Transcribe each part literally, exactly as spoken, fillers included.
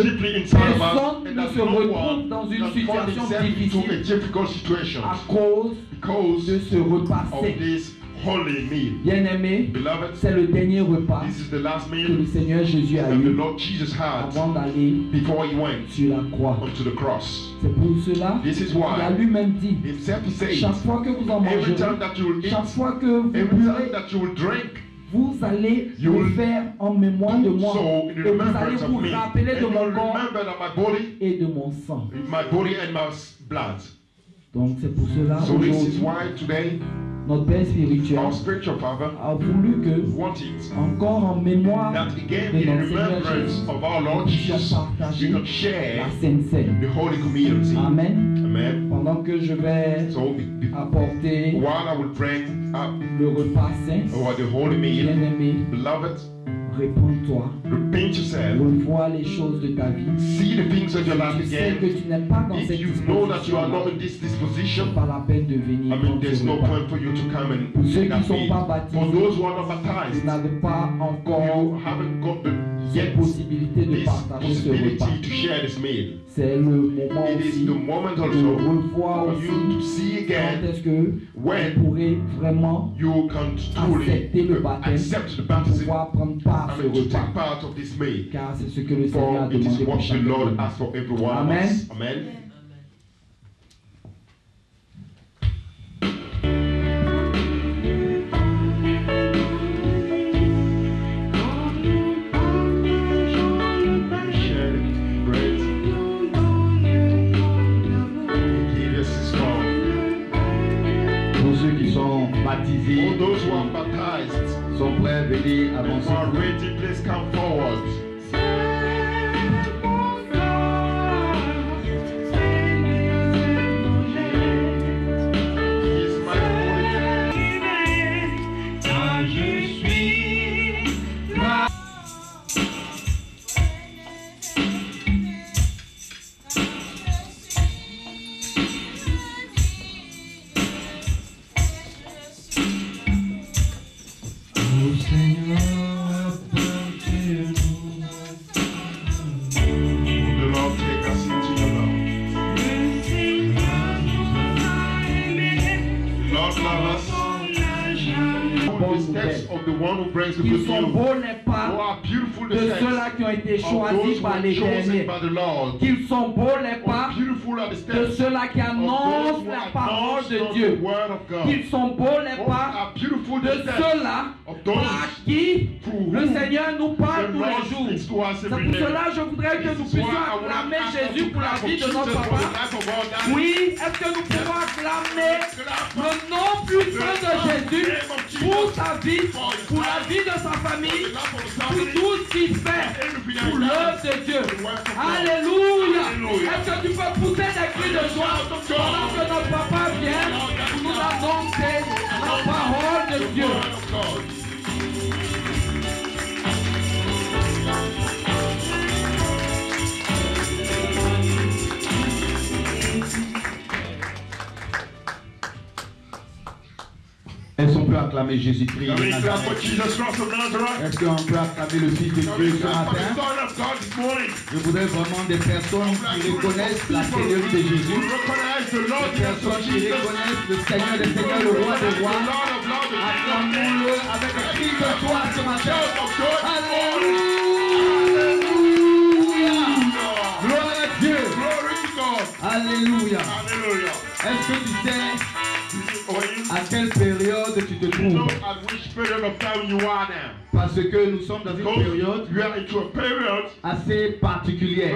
personne ne se retrouve dans une situation difficile à cause de ce repas saint. Bien-aimé, c'est le dernier repas que le Seigneur Jésus a eu avant d'aller sur la croix. C'est pour cela qu'il a lui-même dit, chaque fois que vous en mangerez, chaque fois que vous buvez, vous allez le faire en mémoire de moi et vous allez vous rappeler de mon corps et de mon sang. Donc c'est pour cela aujourd'hui, notre Père spirituel a voulu que, encore en mémoire de notre Seigneur Jésus, nous puissions partager la Sainte Seine. Amen. Amen. Pendant que je vais So, apporter while I will bring up le repas saint, or the holy meal, bien-aimé, beloved, réponds-toi. repent yourself. Revois les choses de ta vie. See the things of your life Tu sais que again. tu n'es pas dans If cette you know that you are disposition. not in this disposition, Pas la peine de venir. I mean, prendre there's ce no repas. point for you to come and Pour ceux take qui that ne sont meal. pas baptisés, For those who are not vous baptized, n'avez pas encore you haven't got the cette yet possibilité de this partager ce repas. possibility to share this meal. C'est le moment It is aussi the moment de also revoir for you to aussi see quand again est-ce que when vous pourrez vraiment you can truly accepter le baptême accept the pour baptism pouvoir prendre part à I ce mean, to repas. take part of this meal. Car c'est ce que le Seigneur a For it is demandé what pour the chacun Lord de nous. asks for every one of Amen. us. Amen. Share bread. Give us this cup. Pour ceux qui sont baptisés, All those who are baptized sont prêts, venez who avancer. are ready, please come forward. He's my holy The Lord take us into your love. Lord, love us. The steps of the one who brings the Ils good sont news. beaux les Who pas are beautiful the de steps ceux-là qui ont été of those choisis who par are chosen l'Éternel. by the Lord. Qu'ils sont beaux les How pas beautiful are the de steps ceux-là qui of those annoncent who la parole announce de the Dieu. word of God. Qu'ils sont beaux les How pas are beautiful de the steps ceux-là of those à qui who le Seigneur nous parle the tous Lord les jours. speaks to us C'est every pour day. cela que je voudrais que nous This is why puissions I would acclamer ask us Jésus to pour la clap for vie de Jesus notre for the papa. life of our daddy. Oui, est-ce que nous pouvons acclamer le nom puissant de Jésus pour sa vie, pour la vie de sa famille, pour tout ce qu'il fait, pour l'œuvre de Dieu. Alléluia! Est-ce que tu peux pousser des cris de joie pendant que notre papa vient pour nous annoncer la parole de Dieu? Est-ce qu'on peut acclamer Jésus-Christ Can de we clap Nazareth? for Jesus Christ of Nazareth? Est-ce qu'on peut acclamer le Fils de Can Dieu we ce clap for the matin? Son of God this morning? Je voudrais vraiment des personnes qui reconnaissent la Seigneurie de We Jésus, recognize the Lord des Jesus personnes qui Jesus. reconnaissent le Seigneur des Seigneurs, le Roi des Rois. Acclamons-le avec un cri de joie ce matin. Alléluia! Gloire à Dieu! Alléluia! Est-ce que tu sais à quelle période tu te trouves? Parce que nous sommes dans une période assez particulière.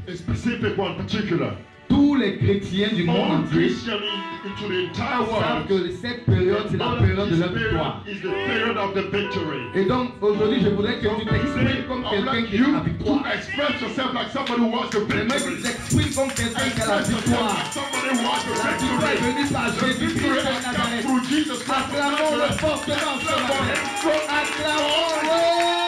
Tous les chrétiens du monde entier savent que cette période, c'est la période de la victoire. Et donc, aujourd'hui, je voudrais que tu t'exprimes comme quelqu'un qui a la victoire. J'aimerais que tu t'exprimes comme quelqu'un qui a la victoire. La victoire est venue par Jésus-Christ de Nazareth. Acclamons-le fortement ce matin. Acclamons-le.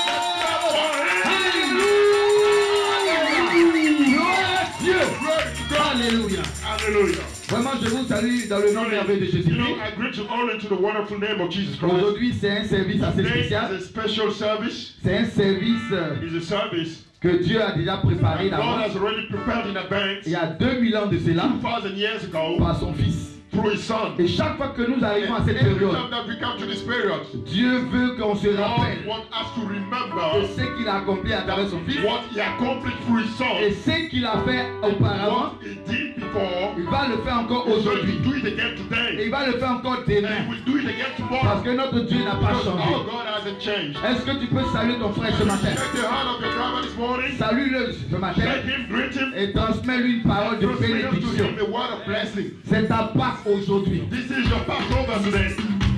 Alléluia. Hallelujah. Vraiment, je vous salue dans le nom merveilleux de You Jésus-Christ. know, I greet you all into the wonderful name of Jesus Christ. Aujourd'hui, c'est un service assez Today is spécial. a special service. C'est un service euh, It's a service que Dieu a déjà préparé God d'avance has already prepared in advance il y a deux mille ans de cela two thousand years ago par son Fils. through his son. Et chaque fois que nous arrivons à And cette every période, time that we come to this period, Dieu veut qu'on se God rappelle wants us to de remember ce qu'il a accompli à travers son Fils what he accomplished through his son. et ce qu'il a fait auparavant. What he did before, Il va le faire encore he's going aujourd'hui. to do it again Et today. il va le faire encore And demain. he will do it again Parce tomorrow. que notre Dieu n'a pas Because changé. our God hasn't changed. Est-ce que tu peux saluer ton frère ce matin? Shake the hand of your brother this morning. Salue-le ce matin Shake him, greet him. et transmets-lui une parole de Transmit to bénédiction. him the word of blessing. C'est ta Pâque aujourd'hui. This is your Passover today.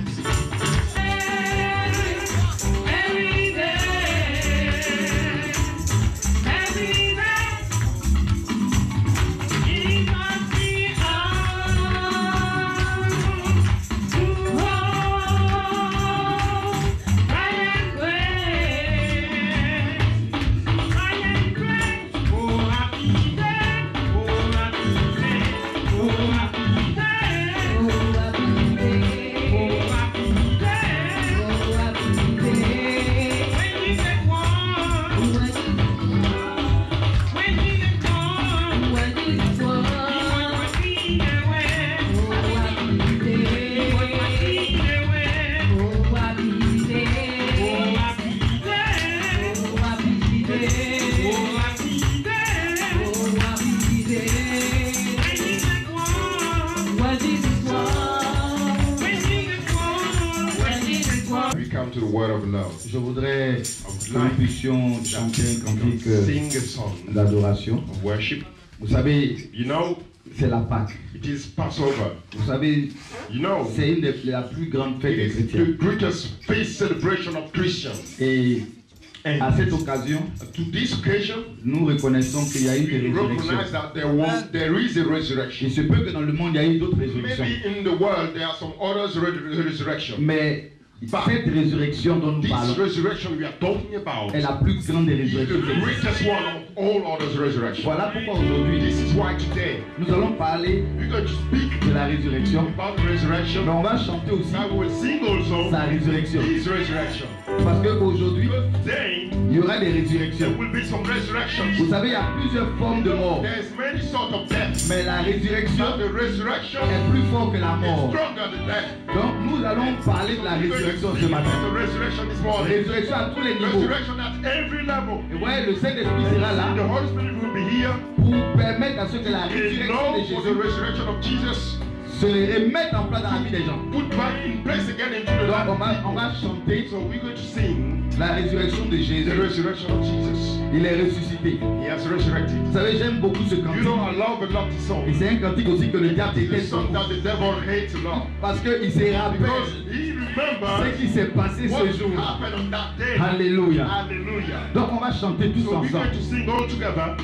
To the word of love. Je voudrais que nous puissions chanter un cantique Sing a song d'adoration. of worship. Vous savez, You know, c'est la Pâque. it is Passover. Vous savez, You know, c'est une des la plus grande fête des it is chrétiens. the greatest feast celebration of Christians. Et And à cette occasion, to this occasion, nous reconnaissons qu'il y a eu des we recognize résurrections. that there was, there is a resurrection. Il se peut que dans le monde, il y a eu d'autres résurrections. Maybe in the world there are some other resurrections. Mais cette résurrection dont nous This parlons resurrection we are talking about est la plus grande des is the résurrections. qui existent. greatest one of all others resurrections. Voilà pourquoi aujourd'hui, This is why today nous allons parler we're going to speak de la résurrection, about the resurrection. mais on va chanter aussi Now we will sing also sa résurrection. his resurrection. Parce qu'aujourd'hui, Because today il y aura des there résurrections. will be some resurrections. Vous savez, il y a plusieurs formes de mort, There's many sorts of deaths. mais la résurrection But the resurrection est plus forte que la is mort. stronger than death. Donc, nous allons parler de la We're going résurrection to ce speak about matin. the resurrection this morning. Résurrection à tous les niveaux. Resurrection at every level. Et ouais, le Saint-Esprit sera là The Holy Spirit will be here pour permettre à ce que la in résurrection love de for the Jésus resurrection of Jesus se remette en place dans la vie des gens. put back in place again into the Donc, life on of va, on people. va chanter So we're going to sing la résurrection de the Jésus. resurrection of Jesus. Il est ressuscité. He has resurrected. Vous savez, j'aime beaucoup ce You cantique. know, I love a lot of song. Et c'est un cantique aussi que le diable It's a déteste song beaucoup. that the devil hates a lot. Parce qu'il se Because rappelle he ce remembers qui s'est passé what ce jour. happened on that day. Alléluia. Hallelujah. Donc on va chanter tous So we're going ensemble. to sing all together.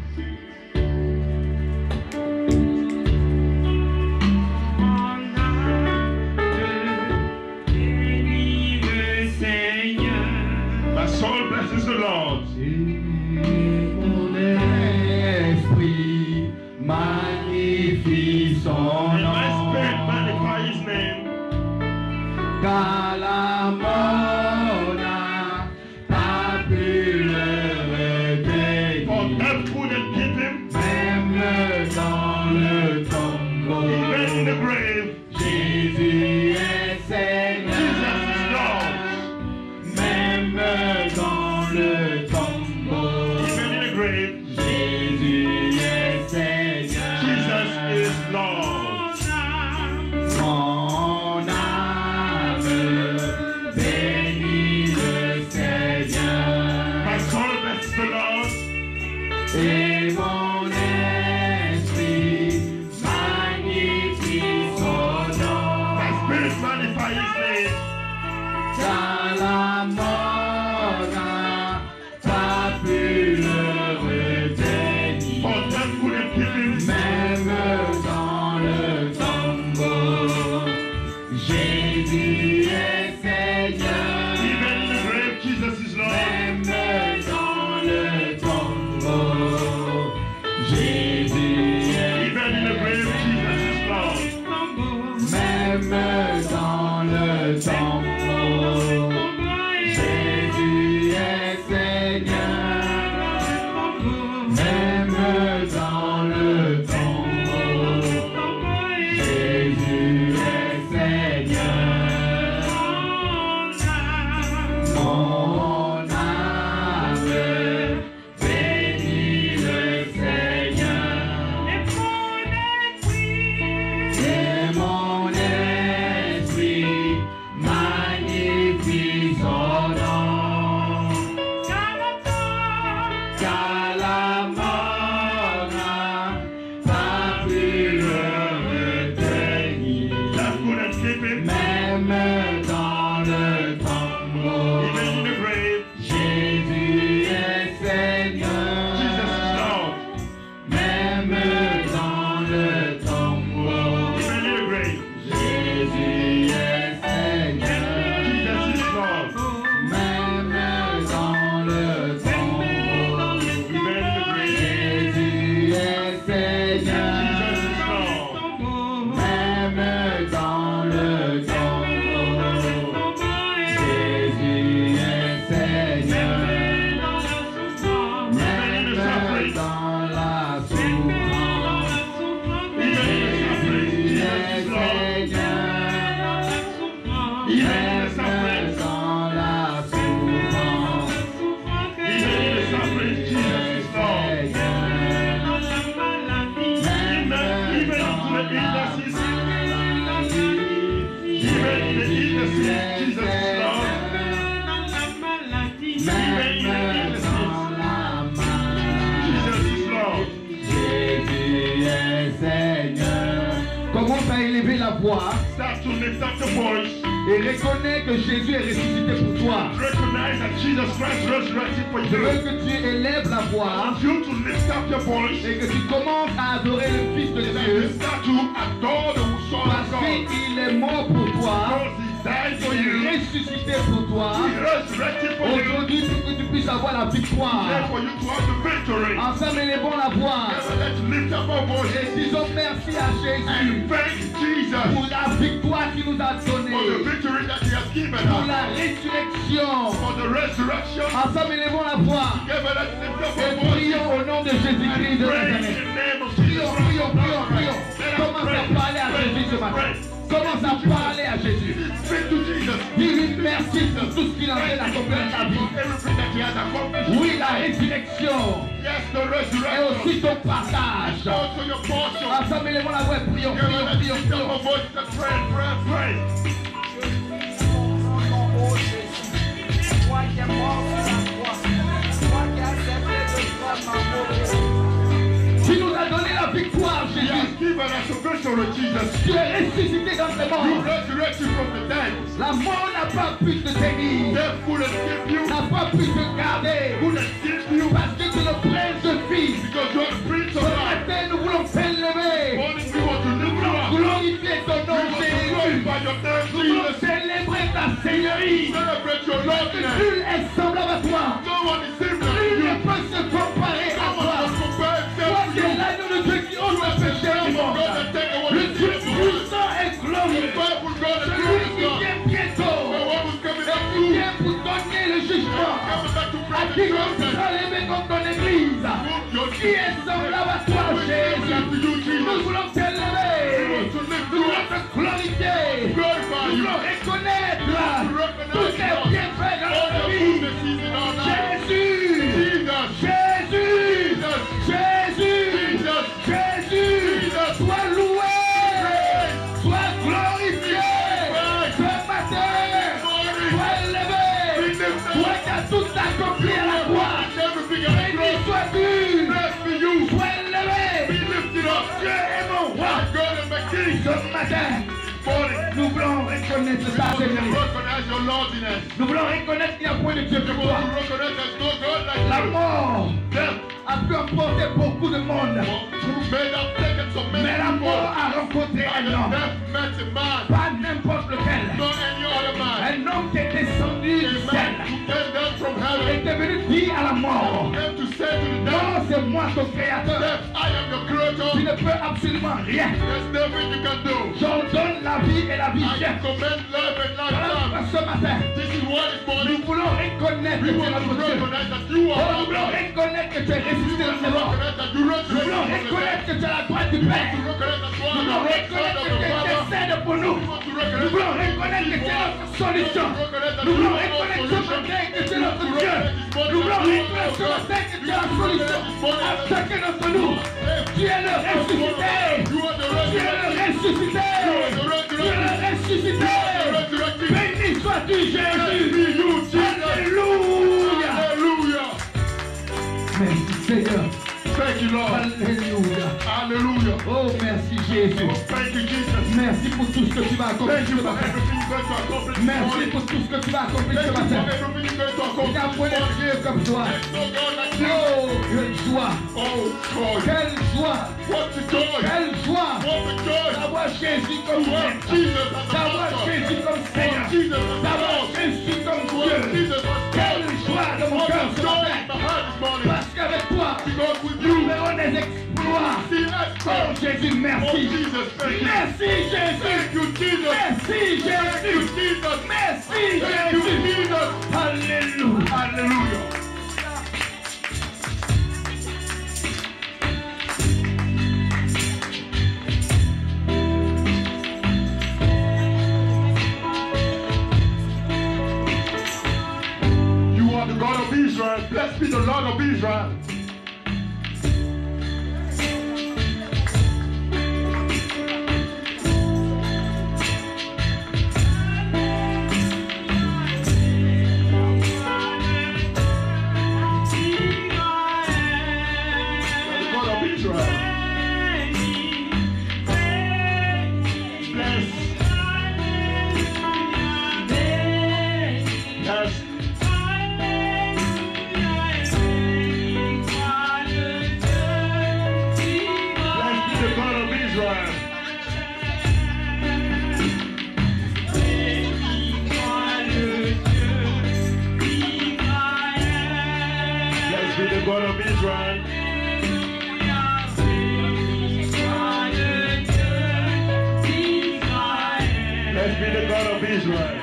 My soul blesses the Lord. Mon esprit magnifie son And my spirit nom. magnify his name. Car la mort n'a pas pu le For retenir. death couldn't keep him. Même dans le tombeau, Even in the grave, Jésus est Seigneur. Jesus is Lord. Même dans le tombeau, Even in the Même sans la main. Jesus is Lord. Jésus est Seigneur. Commence à élever la voix. Start to lift up the voice. Et reconnais que Jésus est ressuscité pour toi. Recognize that Jesus Christ resurrected for Je veux you. que tu élèves la I voix want you to lift up your voice et que tu commences à adorer le Fils de and Dieu. you start to adore the Son of Parce God. qu'il est mort pour toi. Because He died for Il you. est ressuscité pour toi. He resurrected for you. Aujourd'hui, pour que tu puisses avoir la victoire. For you to have the victory. Ensemble, élevons la voix. Let's lift up our voice Et disons merci à Jésus and thank Jesus pour la victoire qu'il nous a for the donnée. victory that He has given Pour us. la résurrection. For the resurrection. Ensemble, élevons la voix. Together, let's lift up Et our voice prions au nom de Jésus-Christ de and pray in Nazareth. the name of Prions, Jesus. prions, prions, prions. Let us Commence pray. à parler à Jésus ce matin. Pray. Commence à parler à Jésus. Speak to Jesus. Dis-lui merci pour tout ce qu'il a fait d'accomplir dans ta vie. Everything that He has accomplished. Oui, la résurrection. Yes, the Et resurrection. aussi ton partage. Also your portion. Ensemble, élevons la voix. Prions, Together, prions, let's prions, lift up prions. our voice and pray, pray, pray. Oh Jésus, toi qui es mort sur la croix, toi qui as accepté de prendre ma mauvaise. Tu nous as donné la victoire, He has Jésus. given us a victory, Jesus. Tu es ressuscité dans les You morts. resurrected from the dead. La mort n'a pas pu te tenir. Death couldn't keep you. N'a pas pu te garder. Couldn't keep you. Parce que tu es le prince de vie. Because you are the Prince Ce of life. matin, nous voulons t'élever. Morning we want to lift you up. Glorifier ton We nom, want to Jésus. glorify your name, Nous voulons Jesus. célébrer ta seigneurie. Celebrate your Lordness. Nul est semblable à toi. No one is similar to Nul you. ne peut se comparer à No one toi. can compare Toi himself to qui es you. l'agneau de Dieu qui ôte le péché du monde. God that take away Le the Dieu sin of the world. puissant et glorieux. Powerful God and Celui glorious qui God. vient bientôt. The one who's coming Et back qui to you. vient pour donner le jugement. Coming back to À bring qui the on judgment. sera levé contre ton église. Your Qui est semblable à toi, Jésus. Nous voulons t'élever. Nous voulons te glorifier. glorify Nous you. voulons reconnaître tous tes bienfaits dans All notre the vie. goodness is in our lives. Jésus. Jesus. Jésus. Jésus. Jesus. Jésus. Sois loué. Sois glorifié. Ce matin. Sois élevé. Toi qui as tout accompli à la croix. Béni sois-tu. Sois élevé. Dieu est mon roi. Ce matin, nous voulons reconnaître ta seigneurie. Nous voulons reconnaître qu'il n'y a point de Dieu que toi. La mort a pu emporter beaucoup de monde. Mais la mort a rencontré un homme. Pas n'importe lequel. Un homme qui est descendu du ciel. Et est venu dire à la mort. Non, c'est moi ton créateur. Tu ne peux absolument rien. J'ordonne la vie et la vie chère. Voilà ce matin. Nous voulons reconnaître que tu es notre Dieu. Oh, nous voulons reconnaître que tu es ressuscité dans les morts. Nous voulons reconnaître que tu es à la droite du Père. Nous voulons reconnaître que tu intercèdes pour nous. Nous voulons reconnaître que tu es notre solution. Nous voulons reconnaître ce matin que tu es notre Dieu. Nous voulons reconnaître ce matin que tu es la solution à chacun d'entre nous. Tu es le ressuscité. Tu es le ressuscité. Tu es le ressuscité. Béni sois-tu, Jésus. Alléluia. Merci, Seigneur. Thank you, Lord. Alléluia. Hallelujah. Oh, merci, Jésus. Thank you, Jesus. Merci pour tout ce que tu vas accomplir Thank ce you for matin. everything you're going to accomplish this Merci morning. pour tout ce que tu vas accomplir ce Thank you matin. for everything you're going to Il n'y a accomplish point this de morning. Dieu comme toi. There's no God like you. Oh, quelle joie. Oh, joy. Quelle joie. What the joy. Quelle joie. What the joy. D'avoir Jésus comme What maître. Jesus as the D'avoir master. Jésus comme Seigneur. What Jesus as the D'avoir Lord. Jésus comme What Dieu. Jesus as Quelle God. joie de mon What cœur the ce joy matin. in my heart this morning. Parce qu'avec toi, Because with nous you, verrons des exploits. see Oh expert. Jésus, Oh, merci. Jesus, thank you. Merci Jésus. Thank you, Jesus. Merci Thank you, Jésus. Jesus. Merci Thank you, Jésus. Jesus. Alléluia. Hallelujah. You are the God of Israel. Blessed be the Lord of Israel. the God of Israel. Let's be the God of Israel.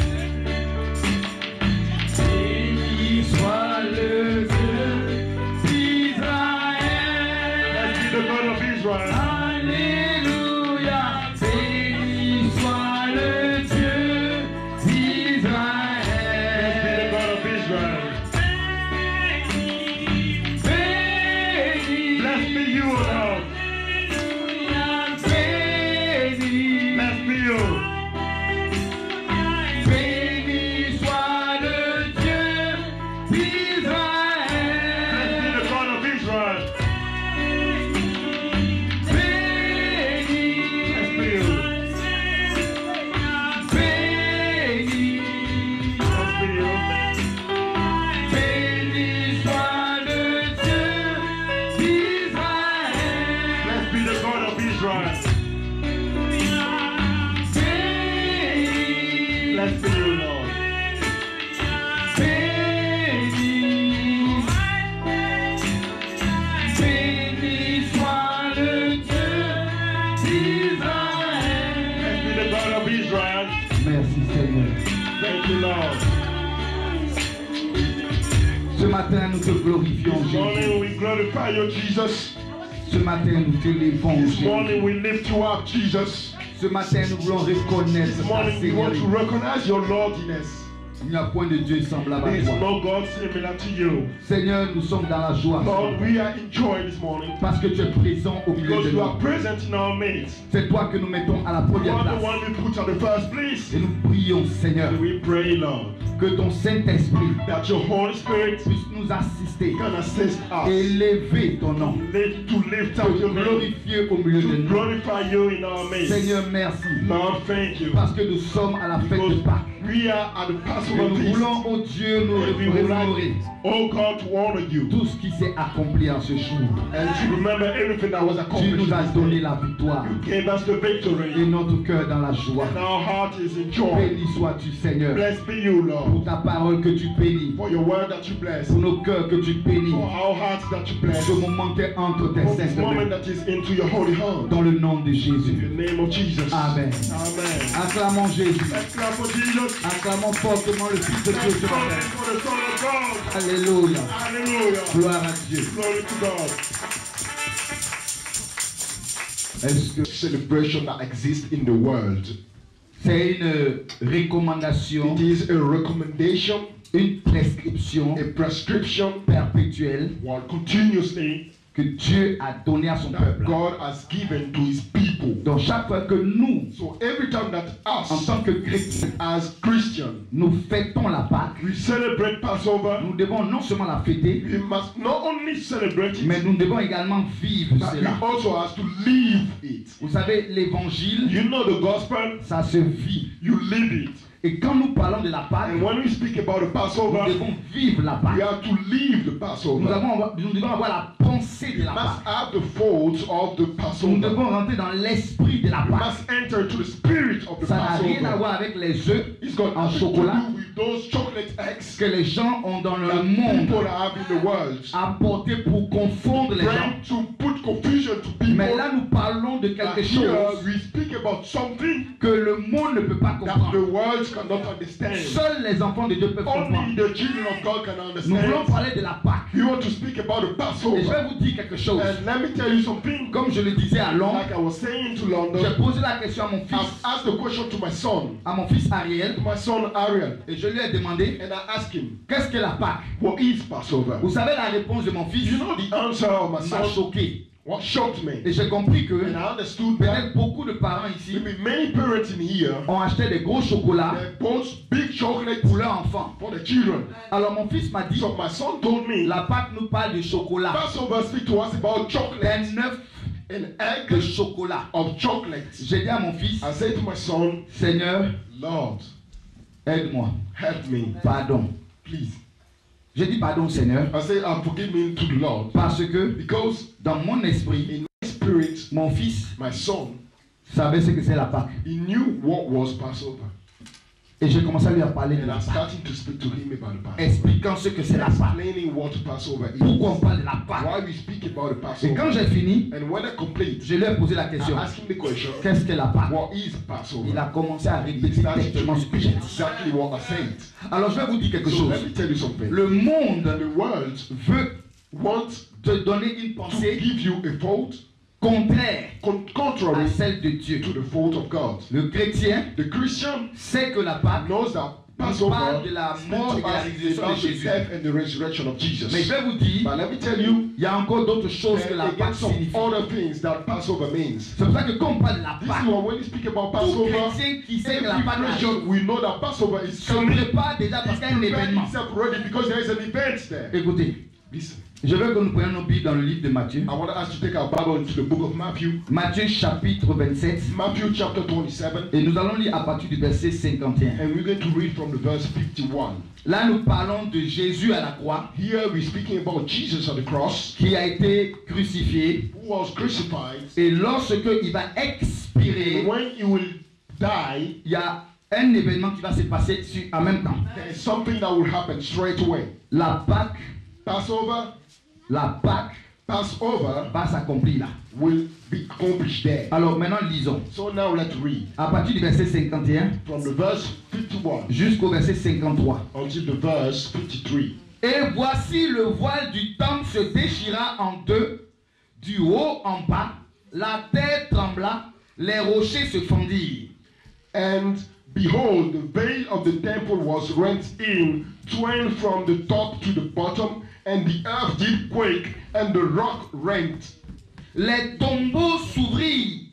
Béni soit le Dieu d'Israël. Let's be the God of Israel. Alléluia. Béni soit le Dieu d'Israël. Let's be the God of Israel. Béni. Bless be you, O Lord. Béni. Bless be you. Béni soit le Dieu d'Israël. Let's be the God of Israel. Béni. Bless be you. Béni. Bless be you. Béni soit le Dieu d'Israël. Bless be the God of Israel. Béni. Bless be you, Lord. Béni. Béni soit le Dieu d'Israël. Bless be the God of Israel. Merci Seigneur. Thank you, Lord. Ce matin, nous te glorifions, This Jésus. morning we glorify you, Jesus. Ce matin, nous t'élevons, This Jésus. morning we lift you up, Jesus. Ce matin, nous voulons reconnaître This ta morning we want to Seigneurie. recognize your Lordiness. Il n'y a point de Dieu semblable There à is toi. no God similar to you. Seigneur, nous sommes dans la joie. Lord, we are in joy this morning Parce que tu es présent au milieu because de you nous. are present in our midst. C'est toi que nous mettons à la You première are the place. one we put at the first place. Et nous prions, Seigneur, And we pray, Lord, que ton Saint-Esprit that your Holy Spirit puisse nous assister can assist us et élever ton nom. live, to lift up Te your name, glorifier au milieu de to nous. glorify you in our midst. Seigneur, merci. Lord, thank you. Parce que nous sommes à la fête de Because Pâques. we are at the Et Passover nous feast. voulons, oh Dieu, nous And we would remémorer like, oh God, to honor you tout ce qui s'est accompli en ce jour. and to remember everything that was Tu accomplished. nous as this donné day. la victoire You gave us the et victory, notre cœur dans la joie. and our heart is in joy. Béni sois-tu, Seigneur, Blessed be you, pour Lord, ta parole que tu bénis, for your word that you bless, pour nos cœurs que tu bénis, for our hearts that you pour bless, ce moment qui est entre tes for this saintes moment mains. that is into your holy hand. Dans le nom de In Jésus. the name of Jesus. Amen. Amen. Acclamons Jésus. Let's clap for Jesus. Acclamons fortement le Fils de Dieu Let's ce glory matin. for the Son of God. Alléluia. Hallelujah. Gloire à Dieu. Glory to God. Est-ce que Celebration that exists in the world. c'est une recommandation, It is a recommendation, une prescription a prescription, perpétuelle one continuously que Dieu a donné à son that peuple? God has given to His people. Donc chaque fois que nous, So every time that en us, tant que chrétiens, as Christians, nous fêtons la Pâque, we celebrate Passover, nous devons non seulement la fêter, we must not only celebrate it, mais nous devons également vivre but we cela. also have to live it. Vous savez, l'évangile, You know the gospel, ça se vit. you live it. Et quand nous parlons de la Pâque, And when we speak about the nous Passover, devons vivre la we Pâque. have to live the Nous, Passover. avons, nous devons avoir la pensée de We la must Pâque. have the folds of the Nous Passover. devons rentrer dans l'esprit de la We Pâque. must enter to the spirit of the Ça n'a rien à Passover. voir avec les œufs It's got en nothing chocolat to do with those chocolate eggs que les gens ont dans le that monde people have in the world. apportés pour confondre les gens. Trying to put confusion to people. Mais là, nous parlons de But quelque here chose we speak about something que le monde ne peut pas that the comprendre. world cannot understand. Seuls les enfants de Dieu peuvent Only comprendre. the children of God can Nous voulons understand. parler de la Pâque. We want to speak about the Et je Passover. vais vous dire quelque chose. And let me tell you something. Comme je le disais à Londres, Like I was saying to j'ai London, posé la question à mon I've fils, asked the question to my son, à mon fils Ariel, to my son Ariel, et je lui ai demandé, and I asked him, qu'est-ce que la Pâque? what is Passover? Vous savez la réponse de mon fils You know the answer of my m'a son? choqué. What shocked me? Et j'ai compris que And I understood that peut-être beaucoup de parents ici maybe many parents in here, ont acheté des gros chocolats they bought big chocolate pour leurs enfants. for the children. Alors mon fils m'a dit, So my son told me, la Pâque nous parle de chocolat. Passover speak to us about chocolate, Un œuf an egg de chocolat. of chocolate. J'ai dit à mon fils, I said to my son, Seigneur, Lord, aide-moi. help me, Pardon. please. J'ai dit pardon Seigneur I said, uh, forgive me to the Lord. parce que Because dans mon esprit, in my spirit, mon fils my son, savait ce que c'est la Pâque. he knew what was Passover. Et j'ai commencé à lui parler de And la I'm Pâque, starting to speak to him about the Passover. expliquant ce que c'est la Pâque. Explaining what Passover is. Pourquoi on parle de la Pâque? Why we speak about the Et Passover. quand j'ai fini, And when I complete, je lui ai posé la I question. asked him the question, Qu'est-ce que la Pâque? what is Passover? Il a commencé à He répéter started to exactement ce que j'ai repeat dit. exactly what I said. Alors je vais vous dire quelque So chose. let me tell you something. Le monde The world veut wants te donner une to pensée give you a thought contraire con- à contrary celle de Dieu. to the thought of God. Le chrétien The Christian sait que la Pâque knows that on Passover parle de la speaks mort to et de la us résurrection de about the Jésus. death and the resurrection of Jesus. Mais je vais vous dire, But let me tell you, il y a encore d'autres choses que there la are Pâque some signifie. other things that Passover means. C'est pour ça que quand on parle de la This Pâque, is why when you speak about tout Passover, chrétien qui sait que la every Pâque arrive Christian, we know that Passover is se coming. prépare déjà parce qu'il y a un Prepare événement. himself ready because there is an event there. Écoutez, Listen, je veux que nous prenions nos Bibles dans le livre de Matthieu. I want us to take our Bible into the book of Matthew, Matthieu chapitre vingt-sept. Matthew chapter twenty-seven, Et nous allons lire à partir du verset cinquante et un. and we're going to read from the verse fifty-one. Là, nous parlons de Jésus à la croix, Here we're speaking about Jesus on the cross, qui a été crucifié. who was crucified, Et lorsque il va and expirer, when he will die, il y a un événement qui va se passer sur- en même temps. there is something that will happen straight away. La Pâque, Passover, la Pâque Passover va s'accomplir là. will be accomplished there. Alors maintenant, lisons. So now let's read À partir du verset cinquante et un from the verse fifty-one jusqu'au verset cinquante-trois. until the verse fifty-three. Et voici le voile du temple se déchira en deux, du haut en bas, la terre trembla, les rochers se fendirent. And behold, the veil of the temple was rent in twain from the top to the bottom, and the earth did quake, and the rock rent. Les tombeaux s'ouvrirent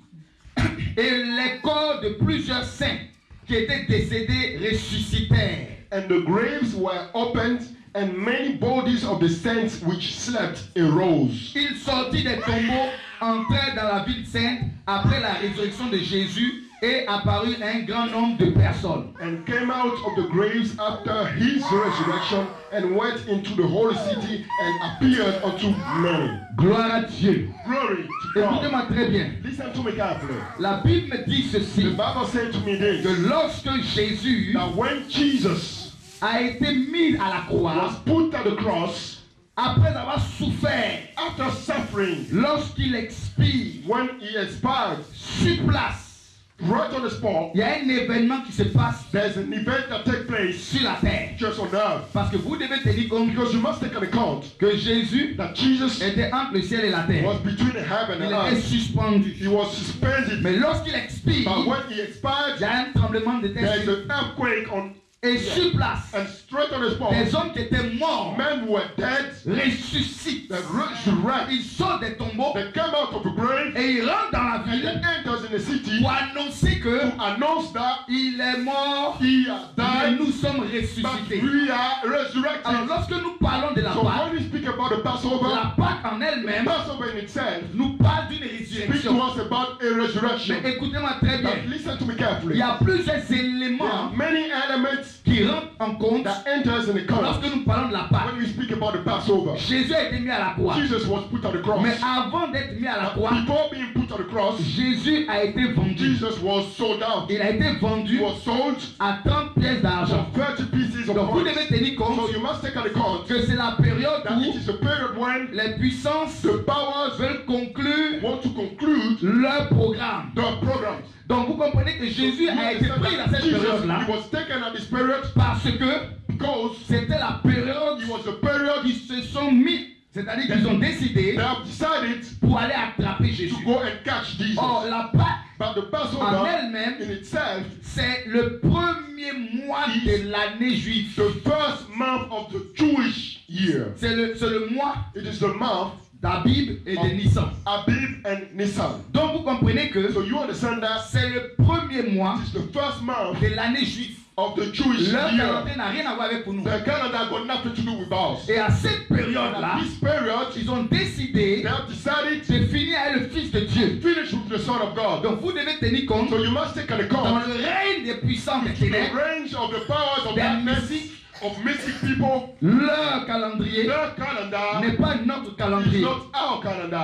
et les corps de plusieurs saints qui étaient décédés ressuscitèrent. And the graves were opened, and many bodies of the saints which slept arose. Ils sortirent des tombeaux, entrèrent dans la ville sainte après la résurrection de Jésus et apparut un grand nombre de personnes. And came out of the graves after his resurrection, and went into the holy city, and appeared unto many. Gloire à Dieu. Glory to God. Écoutez-moi très bien. Listen to me carefully. La Bible me dit The ceci, Bible said to me this, que lorsque Jésus that when Jesus a été mis à la was croix, put at the cross, après avoir souffert, after suffering, lorsqu'il expire when he expired, sur place, right on the spot, il y a un événement qui se passe there's an event that takes place sur la terre. just on earth. Parce que vous devez tenir compte Because you must take an account que Jésus that Jesus était entre le ciel et la terre. was between the heaven Il and était earth. suspendu. He was suspended. Mais lorsqu'il expire, But when he il y expired, a un tremblement de there is terre. an earthquake on, Et sur place, and straight on the spot, les hommes qui étaient morts men who were dead, ressuscitent. they resurrect. Ils sortent des tombeaux They came out of the grave, et ils rentrent dans la and they ville enters in the city pour annoncer que to announce that il est mort he has et died, nous sommes but ressuscités. we are Alors resurrected. lorsque nous parlons de la So Pâque, when we speak about the Passover, la Pâque en elle-même Passover in itself nous parle d'une speaks to résurrection. us about a resurrection. Mais écoutez-moi très bien, But listen to me il carefully. y a plusieurs There éléments are many elements qui rentrent en compte that enters in the lorsque count nous parlons de la Pâque. when we speak about the Passover. Jésus a été mis à la croix. Jesus was put on the cross. Mais avant d'être mis à la croix, Before being put on the cross, Jésus a été vendu. Jesus was sold out. Il a été He vendu was sold à trente pièces d'argent. for thirty pieces of Donc vous coins. devez tenir So compte you must take on account que c'est la période that it où is the period when les puissances the powers veulent conclure want to conclude leur programme. the programs. Donc vous comprenez que Jésus You a été understand pris dans that cette Jesus, période-là he was taken at this period parce que because c'était la période it was the period où ils se sont mis, c'est-à-dire qu'ils ont décidé they have decided pour aller attraper to Jésus. go and catch Jesus. Or la Pâque But the en Passover elle-même, in itself, c'est le premier mois de l'année juive. the first month of the Jewish year. C'est le, c'est le mois It is the month d'Abib et de of Nissan. Abib and Nisan. Donc vous comprenez que So you understand that c'est le premier mois it is the first month de l'année juive. of the Jewish Leur year. calendrier n'a rien à voir avec nous. The calendar got nothing to do with us. Et à cette période-là, At this period, ils ont décidé they have decided de finir avec le Fils de Dieu. to finish with the Son of God. Donc vous devez tenir compte, So you must take an dans account le règne des puissants des the ténèbres, range of the powers of des darkness, mystiques, of mystic people. leur calendrier Their calendar n'est pas notre is calendrier. not our calendar.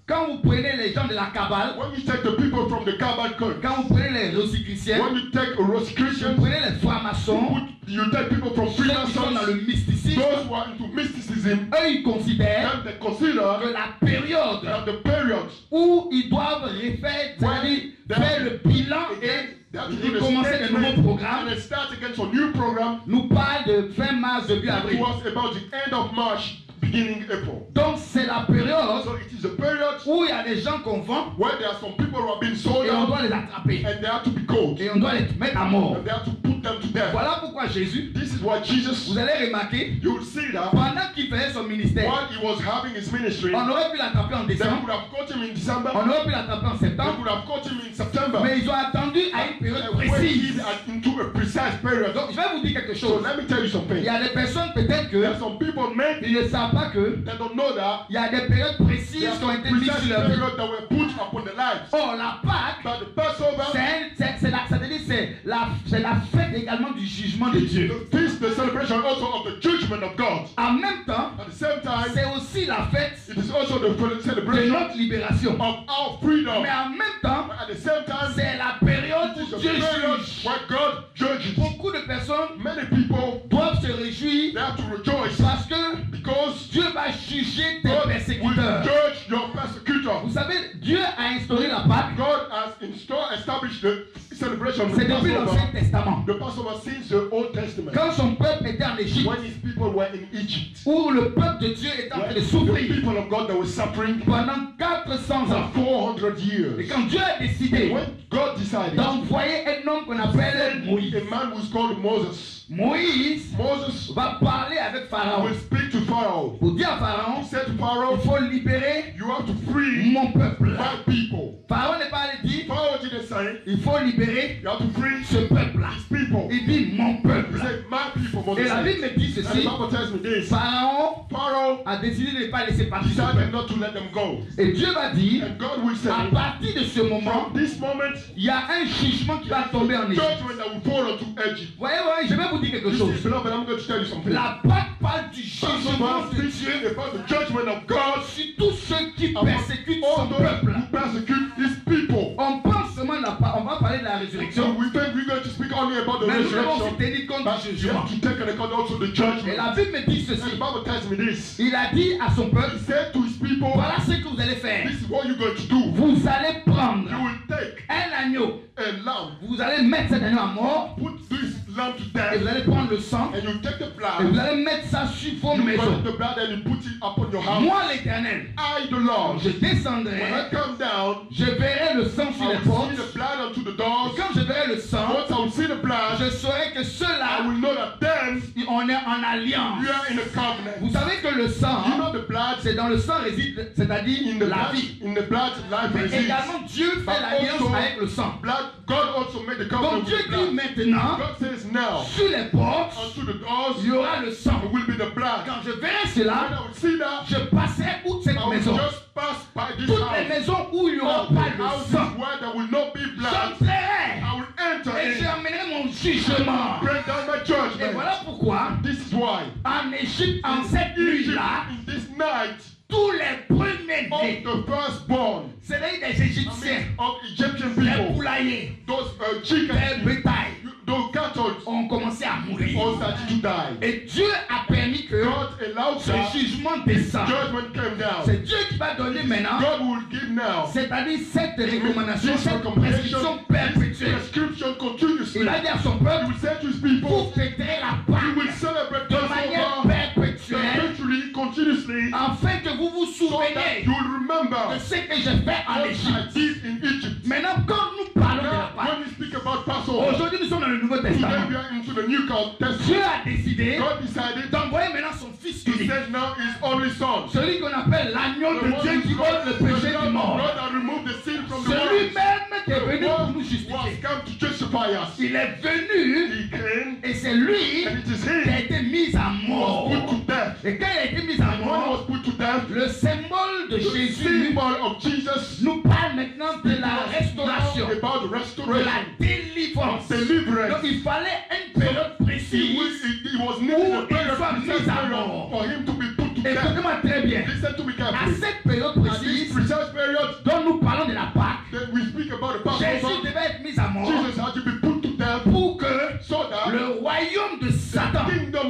Quand vous prenez les gens de la Kabbale, when you take the people from the Kabbal cult, quand vous prenez les Rosicruciens, when you take Rosicrucians, vous prenez les francs-maçons, you take people from ceux qui sont dans Freemasons, le mysticisme, those who are into mysticism, eux ils considèrent and they consider que la période that the period où ils doivent refaire, c'est-à-dire faire le bilan et ils commencer de nouveaux programmes, and they start against a new program, nous parle de fin mars, début it avril. was about the end of March, beginning April. Donc c'est la période So it is a period où il y a des gens qu'on vend where there are some people who have been sold et on out doit les attraper and they have to be caught et on doit les mettre à mort. and they have to put them to death. Voilà pourquoi Jésus, This is why Jesus, vous allez remarquer, you will see that pendant qu'il faisait son ministère, while he was having his ministry, on aurait pu l'attraper en they décembre, could have caught him in December, on aurait pu l'attraper en they septembre, could have caught him in September, mais ils ont attendu à une période and précise. waited at- into a precise period. Donc je vais vous dire quelque So chose. let me tell you Il something. y a des personnes peut-être There are que some people, maybe, ils ne savent pas que that don't know that il y a des périodes there précises are qui ont some été mises precise sur leur vie. periods that were put upon the lives. Or la Pâque, But the Passover, c'est un- c'est- c'est la, ça veut dire c'est la, c'est la fête également du jugement de Dieu. the feast, the celebration also of the judgment of God. En même temps, At the same time, c'est aussi la fête it is also the de celebration notre libération. of our freedom. Mais en même temps, But at the same time, c'est la période it is où a Dieu period juge. where God judges. Beaucoup de personnes Many people, doivent se réjouir they have to rejoice parce que because Dieu va juger tes God will persécuteurs. judge your persecutor. Vous savez, Dieu a instauré la Pâque, God has installed, established the celebration of the c'est depuis l'Ancien Passover, Testament. the Passover since the Old Testament. Quand son peuple était en Égypte, When his people were in Egypt, où le peuple de Dieu était en train when de the souffrir people of God that were suffering pendant quatre cents ans. for four hundred Et years, quand Dieu a décidé when God decided d'envoyer un homme qu'on appelle Moïse, a man who is called Moses, Moïse Moses va parler avec Pharaon will speak to Pharaoh. pour dire à Pharaon, He said to il Pharaoh, faut libérer you have to free mon peuple. my people. Pharaon n'est pas allé dire, Pharaoh didn't say, il faut libérer you have to free ce peuple-là. his people. Il dit mon He peuple. said, my people, Et Moses la said. Bible me dit And the ceci, Bible tells me this. Pharaon Pharaoh a décidé de ne pas laisser partir ce decided peuple. not to let them go. Et Dieu va dire, And God will say, à partir de ce moment, from this moment, il y a un jugement qui va tomber en Égypte. judgment that will fall onto Egypt. Voyez, voyez, je vais vous dire quelque This chose. is, beloved, I'm going to tell you something. La Pâque parle du jugement Passover de speaks Dieu about the judgment of God sur tous ceux qui upon persécutent son all those peuple. who persecute his people. On pense seulement la Pâque, on va parler de la So résurrection, we think we're going to speak only about the mais nous devons resurrection, aussi tenir compte but du you jugement. have to take into account also the Et judgment. la Bible me dit And the ceci. Bible tells me this. Il a dit à son peuple, He said to his people, voilà ce que vous allez faire. this is what you're going to do. Vous allez prendre You will take un agneau, a lamb, vous allez mettre cet agneau à mort, put this lamb to et vous death, allez prendre le sang, and you take the et vous blood, allez mettre ça sur vos you maisons. collect the blood and you put it upon your house. Moi, l'Éternel, I, the Lord, je when descendrai, I come down, je verrai le sang sur I les will portes, see the blood unto the et doors. quand je verrai le sang, Once I will see the blood, je saurai que I ceux-là, will know that then on est en alliance. we are in a covenant. Vous savez que le You sang, know the blood, c'est dans le sang réside, c'est-à-dire in the la blood, vie. in the blood, life Mais resides. également, Dieu fait But l'alliance also, avec le sang. blood, God also made the covenant Donc Dieu with the dit blood. maintenant, God says now, sur les portes, unto the doors, il y aura le sang. it will be the blood. Quand je verrai When cela, I will see that, je passerai outre cette I will maison. just pass by this Toutes les house. maisons où il n'y aura All the pas de houses sang, where there will not be blood, j'entrerai I will enter et in, j'emmènerai mon jugement. bring down my Et judgment. voilà pourquoi, This is why, en Égypte, en cette Egypt, nuit-là, in this night, tous les premiers-nés, of the firstborn, c'est-à-dire des I Égyptiens, mean, of Egyptian les people, poulaillers, those uh, les chickens, bétails, those cattle, ont commencé à mourir. all started to die. Et Dieu a permis que God allowed ce that. jugement descende. Judgment came down. C'est Dieu qui va donner maintenant, God will give now. c'est-à-dire cette recommandation, This cette prescription recommendation, this perpétuelle. prescription continuously. Il va dire à son He peuple, will say to his people, vous fêterez la you will Pâque celebrate de manière Passover perpétuelle, perpetually, continuously, afin que vous vous so that souveniez you will remember de ce que j'ai fait en what I Égypte. did in Egypt. Maintenant, quand nous parlons de la Now, Pâque, when we speak about Passover, aujourd'hui nous sommes dans le Nouveau today Testament. we are into the New Dieu Testament. a décidé God decided d'envoyer maintenant son Fils to unique, send now his only son. celui qu'on appelle l'agneau The de one Dieu qui who ôte le the péché Lamb du of monde. God that removed the sin from the world. Celui-même qui est venu The pour one nous was justifier. come to justify us. Il est venu He came, et c'est lui and it is qui a he été mis à who was put mort. to death. Et quand il a été mis à And when he mort, was put to death, le symbole de the Jésus symbol of Jesus nous parle maintenant de la restauration, now about the de la restoration délivrance. of deliverance. Donc il fallait une période He, précise. was- he, he was needed a Où period, il soit precise mis à period mort. for him to be put to death. Écoutez-moi très bien. Listen to me À carefully. cette période At this précise, precise period,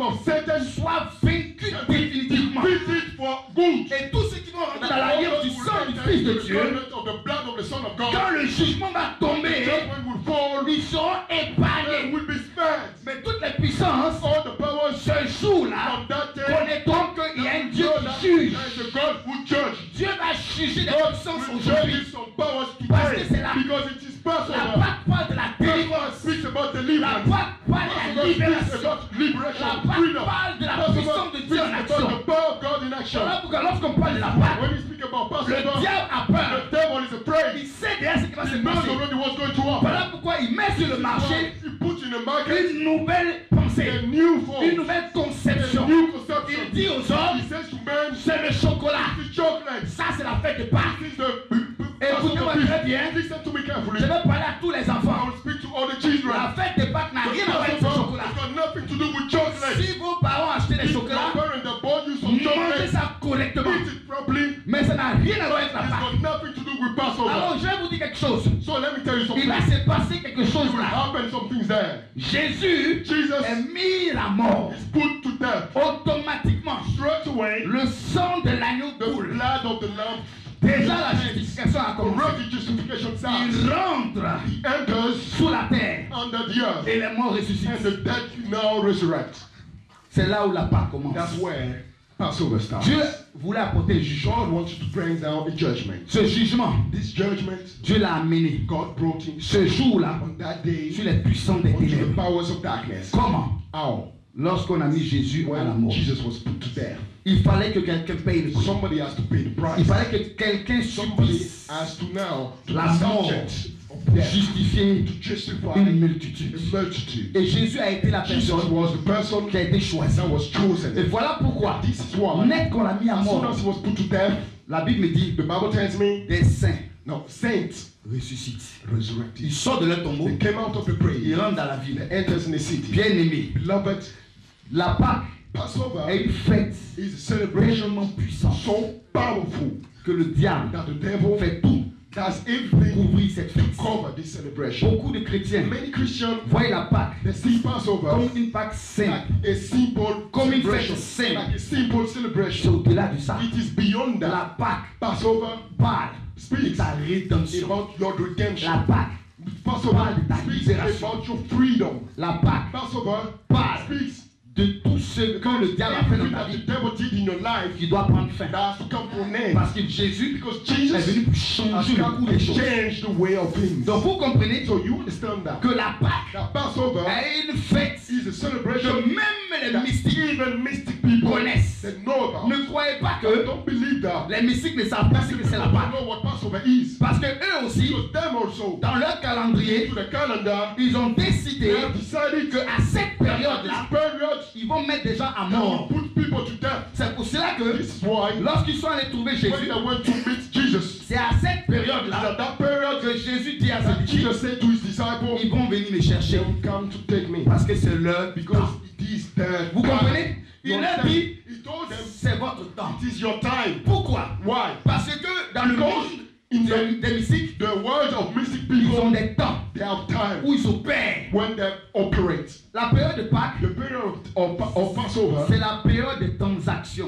of Satan soit vaincu définitivement. Et tous ceux qui vont rentrer dans l'alliance du sang du Fils de Dieu, quand le jugement va tomber, ils seront épargnés. Mais toutes les puissances, ce jour-là, connaîtront qu'il y a un Dieu qui juge. Dieu va juger les puissances aujourd'hui. Parce que c'est la, la Pâque parle de la délivrance. La Pâque parle de la libération. La Pâque parle de la puissance de Dieu en action. Voilà pourquoi lorsqu'on parle de la Pâque, le diable a peur. Il sait déjà ce qui va se passer. Voilà pourquoi il met sur le marché une nouvelle pensée, une nouvelle conception. Il dit aux hommes, c'est le chocolat. Ça c'est la fête de Pâques. Écoutez-moi très bien. Je vais parler à tous les enfants. La fête de Pâques n'a rien à voir avec le chocolat. Si vos parents achetaient des chocolats, mangez ça correctement. Mais ça n'a rien à voir avec la Pâque. Alors je vais vous dire quelque chose. Il va se passer quelque chose là. Jésus est mis à mort. Automatiquement, le sang de l'agneau coule. Déjà la justification a commencé. Il rentre sous la terre et les morts ressuscitent. C'est là où la Pâque commence. Dieu voulait apporter le jugement. Ce jugement, Dieu l'a amené ce jour-là sur les puissants des ténèbres. Comment? Lorsqu'on a mis Jésus à la mort, il fallait que quelqu'un paye le prix. Il fallait que quelqu'un subisse la mort pour justifier une multitude. Et Jésus a été la personne qui a été choisie. Et voilà pourquoi, net qu'on l'a mis à mort, la Bible me dit des saints ressuscitent. Ils sortent de leur tombeau, ils rentrent dans la ville. Bien aimé, la Pâque est une fête tellement puissante que le diable fait tout pour couvrir cette fête. Beaucoup de chrétiens voient la Pâque comme une Pâque sainte, comme une fête sainte. C'est au-delà de ça. La Pâque parle de ta rédemption. La Pâque parle de ta libération. La Pâque parle de tout ce que le diable a fait dans ta vie qui doit prendre fin. Parce que Jésus est venu pour changer le cours des choses. Donc vous comprenez que la Pâque est une fête que même les mystiques connaissent. Ne croyez pas que les mystiques ne savent pas ce que c'est la Pâque. Parce que eux aussi, dans leur calendrier, ils ont décidé qu'à cette période-là, ils vont mettre des gens à mort. C'est pour cela que lorsqu'ils sont allés trouver Jésus, c'est à cette période-là que Jésus dit à ses disciples, ils vont venir me chercher parce que c'est leur temps. Vous comprenez? Il leur dit, c'est votre temps. Pourquoi? Parce que dans le monde des, des mystiques, ils ont des temps où ils opèrent. La période de Pâques, c'est la période des transactions.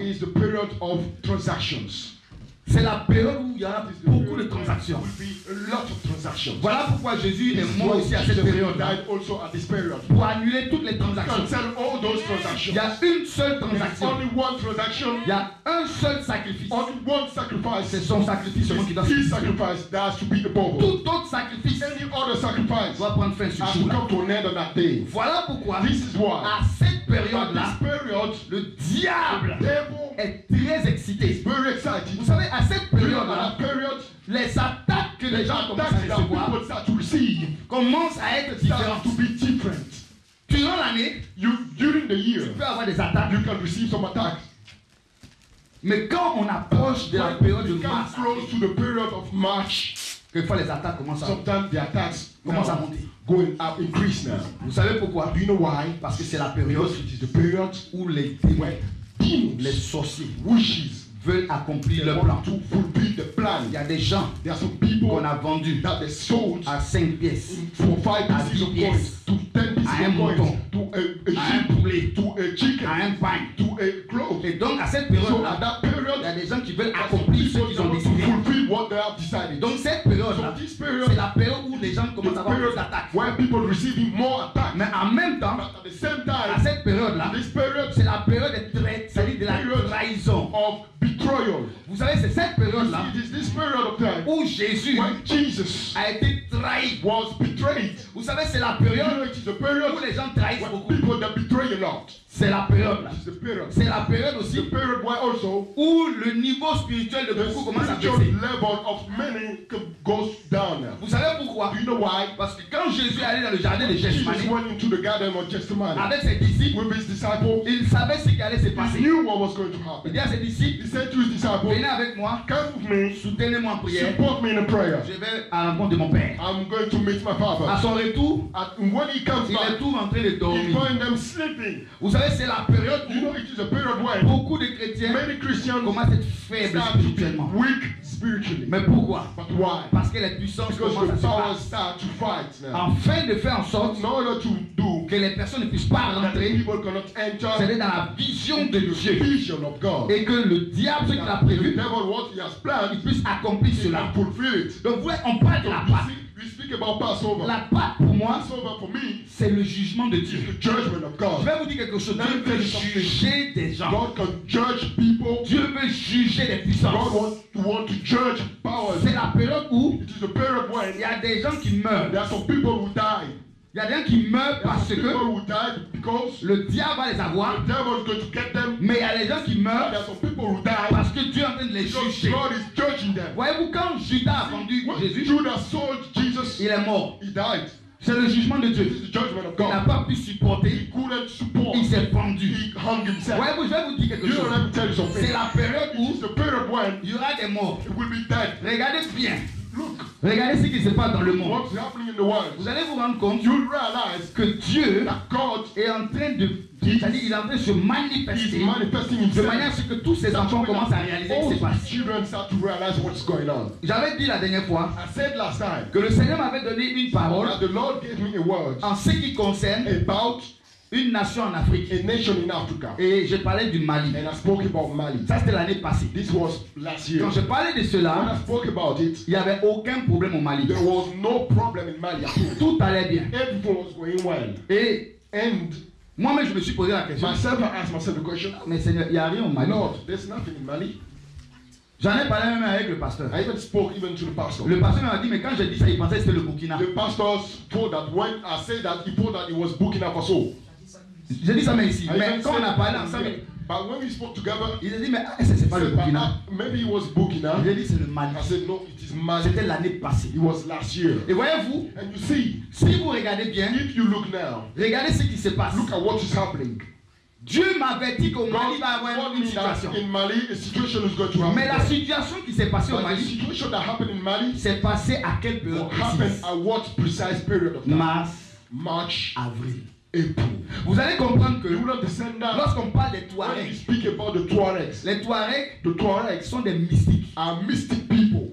C'est la période où il y a beaucoup de transactions. Voilà pourquoi Jésus est mort aussi à cette période-là. Pour annuler toutes les transactions. Il y a une seule transaction. Il y a un seul sacrifice. C'est son sacrifice seulement qui doit se faire. Tout autre sacrifice doit prendre fin sur ce jour-là. Voilà pourquoi à cette période-là, le diable est très excité. Vous savez, à cette période-là, les attaques que les gens commencent à recevoir commencent à être différentes. Durant l'année, tu peux avoir des attaques. Mais quand on approche de la période de mars, quelquefois les attaques commencent à, commencent à monter. Vous savez pourquoi? Parce que c'est la période où les démons, les sorciers, veulent accomplir leur plan. Il y a des gens qu'on a vendus à cinq pièces, à dix pièces, à un mouton. to a, a à un sheep, poulet, to a chicken, à un pain. to a cloth. Et donc, à cette So période-là, at that il y period, a des gens qui veulent some accomplir ce people qu'ils ont want to décidé. fulfill what they have decided. Donc, cette So période-là, this c'est period, la période où les gens the commencent à avoir period plus d'attaques. where people receiving more attacks. Mais en même temps, But at the same à time, cette période-là, this period c'est la période de traite, c'est-à-dire de la trahison. of betrayal. Vous savez, c'est cette You période-là see, it is this period of time où Jésus when Jesus a été trahi. was betrayed. Vous savez, c'est la You know, période it is the où period les gens trahissent when beaucoup. people that betray a lot. C'est la période là. It is the period. C'est la période aussi The period where also où le niveau spirituel de the beaucoup commence à spiritual baisser. level of many goes down now. Vous savez pourquoi? Do you know why? Parce que quand Jésus est allé dans le jardin de Jesus Gethsemane went into the garden of Gethsemane avec ses disciples, with his disciples. il savait ce qui allait se He passer. knew what was going to Il happen. dit à ses disciples, He said to his disciples, venez avec moi, come with me, soutenez-moi en prière. support me in a prayer. Je vais à la rencontre de mon Père. I'm going to meet my À father. son retour, And when he comes il est back, tout en train de he dormir. finds them sleeping. Vous savez, c'est la période You know, où it is a period when beaucoup de chrétiens many Christians commencent à être faibles start to be spirituellement. weak spiritually. Mais pourquoi? But why? Parce que les puissances Because commencent à the se powers battre. start to fight now. Afin de faire en sorte In order to do que les personnes ne puissent pas that the rentrer, people cannot enter c'est dans la vision de into the Dieu. vision of God. Et que le diable, ce qu'il a The prévu, devil, what he has il planned, puisse accomplir he cela. can fulfill it. Donc, vous voyez, on parle de So la you Pâque. see, we speak about Passover. La Pâque, pour moi, Passover for me c'est le jugement de is Dieu. the judgment of Je God. vais vous dire quelque chose. Dieu veut juger des gens. God can judge people. Dieu veut juger des God puissances. wants to want to judge powers. C'est la période où It is the period when il y a des gens qui meurent. there are some people who die. Il y a des gens qui meurent There are parce some que people who died because le diable va les avoir. the devil is going to get them. Mais il y a des gens qui There meurent are some people who die parce que Dieu est en train de les because juger. God is judging them. Voyez-vous, quand Judas a vendu When Jésus, Judas sold Jesus, il est mort. he died. C'est le jugement de This Dieu. is the judgment of Il n'a God. pas pu He supporter. couldn't support. Il s'est pendu. He hung himself. Voyez-vous, je vais vous dire quelque You know, chose. let me tell you something. C'est la période It où is the period when il y aura des morts. it will be dead. Regardez bien. Look, Regardez ce qui se passe dans le monde. what's happening in the world. Vous allez vous rendre compte You'll realize que Dieu that God est en train de, c'est-à-dire il est en train de se is manifester manifesting de himself. manière à ce que tous ces enfants commencent à réaliser ce qui se All the passe. children start to realize what's going on. J'avais dit la dernière fois I said last time que le Seigneur m'avait donné une parole that the Lord gave me a word en ce qui concerne about une nation en Afrique. a nation in Africa. Et je parlais du Mali. And I spoke about Mali. Ça, c'était l'année passée. This was last year. Quand je parlais de When cela, I spoke about it, il n'y avait aucun problème au Mali. there was no problem in Mali at all. Tout allait bien. Everything was going well. Et And moi-même, je me suis posé la question. myself, I asked myself the question, Mais Seigneur, il n'y a rien au Mali. Lord, there's nothing in Mali. J'en ai parlé même avec le pasteur. I even spoke even to the pastor. Le pasteur m'a dit, mais quand j'ai dit ça, il pensait que c'était le Burkina. The pastors told that when I said that, he thought that it was Burkina Faso. J'ai dit ça, mais ici. I Mais even quand on said a parlé that, ensemble, but when we spoke together, il a dit, mais ah, c'est c'est pas le said that, Burkina. ah, maybe it was Burkina. J'ai dit, c'est le Mali. I said no, it is Mali. C'était l'année passée. It was last year. Et voyez-vous, And you see, si vous regardez bien, if you look now, regardez ce qui se passe. look at what is happening. Dieu m'avait dit qu'au Mali God va y avoir warned une me that situation. in Mali, a situation is going to happen. Mais la situation qui s'est passée au But the Mali situation that happened in Mali s'est passée à quelle période happened précise? at what precise period of time? Mars, March, avril. April. Vous allez comprendre que You will understand that lorsqu'on parle des when you Touaregs, speak about the Tuaregs, les Touaregs the Tuaregs sont des mystiques. are mystic people.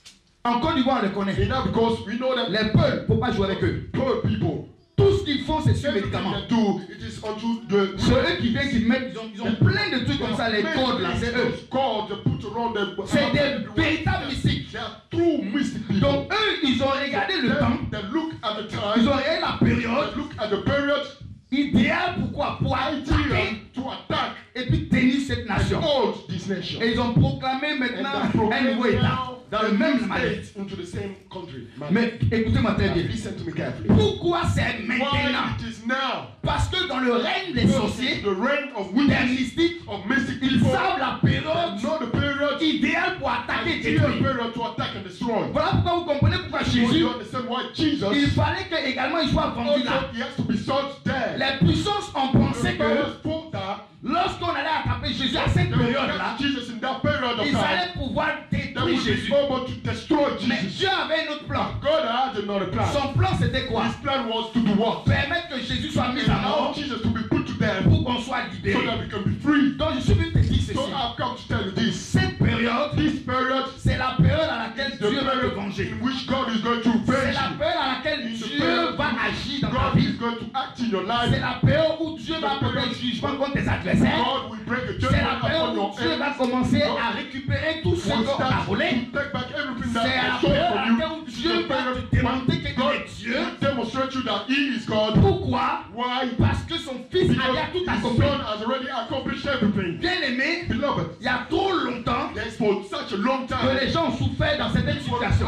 En Côte d'Ivoire, on les connaît. You know, because we know that Les Peuls, il ne faut pas jouer avec eux. poor people, Tout ce qu'ils font, c'est sur everything médicaments. they do, it is unto the C'est eux qui viennent, qui mettent, ils ont, ils ont plein de trucs comme ça, les codes là, c'est eux. God they put around them. C'est des véritables mystiques. They are true mystic people. Donc eux, ils ont regardé le temps, They, they look at the ils time, ont regardé la période they look at the period, idéale pour quoi? Pour attaquer idea to attack et puis tenir cette and nation. hold this nation. Et ils ont proclamé And maintenant they proclaim un nouveau État now dans a le new même Mali. state into the same country. Mali. Mais écoutez-moi très Now, bien. listen to me carefully. Pourquoi c'est Why maintenant? it is now? Parce que dans le règne des sorciers, The reign of des witches, mystiques, of mystic ils people, savent la période know the period, idéale pour attaquer et ideal détruire. period to attack and destroy. Voilà pourquoi vous comprenez pourquoi So Jésus, you understand why il Jesus fallait que également il soit vendu là. also he has to be sought dead. Les puissances ont pensé The que powers thought that lorsqu'on allait attraper Jésus à cette they would période-là, catch Jesus in that period of ils time. allaient pouvoir They détruire would be Jésus. able to destroy Mais Jesus. Dieu avait un autre plan. God had another plan. Son plan c'était quoi? His plan was to do what? Permettre que Jésus soit mis And à allow mort Jesus to be put to death pour qu'on soit so libéré. that we can be free. Donc je suis venu te dire ceci. So I've come to tell you this. Cette période, This period c'est la période à laquelle the Dieu va te period venger. in which God is going to C'est avenge la you. période à laquelle It's the Dieu period va agir dans ta God is vie. C'est la période où Dieu va porter le jugement contre tes adversaires. C'est la période où Dieu va commencer à récupérer tout ce qu'on a volé. C'est la période où Dieu va te démontrer qu'il est Dieu. Pourquoi? Parce que son fils a tout accompli. Bien aimé, il y a trop longtemps que les gens ont souffert dans certaines situations.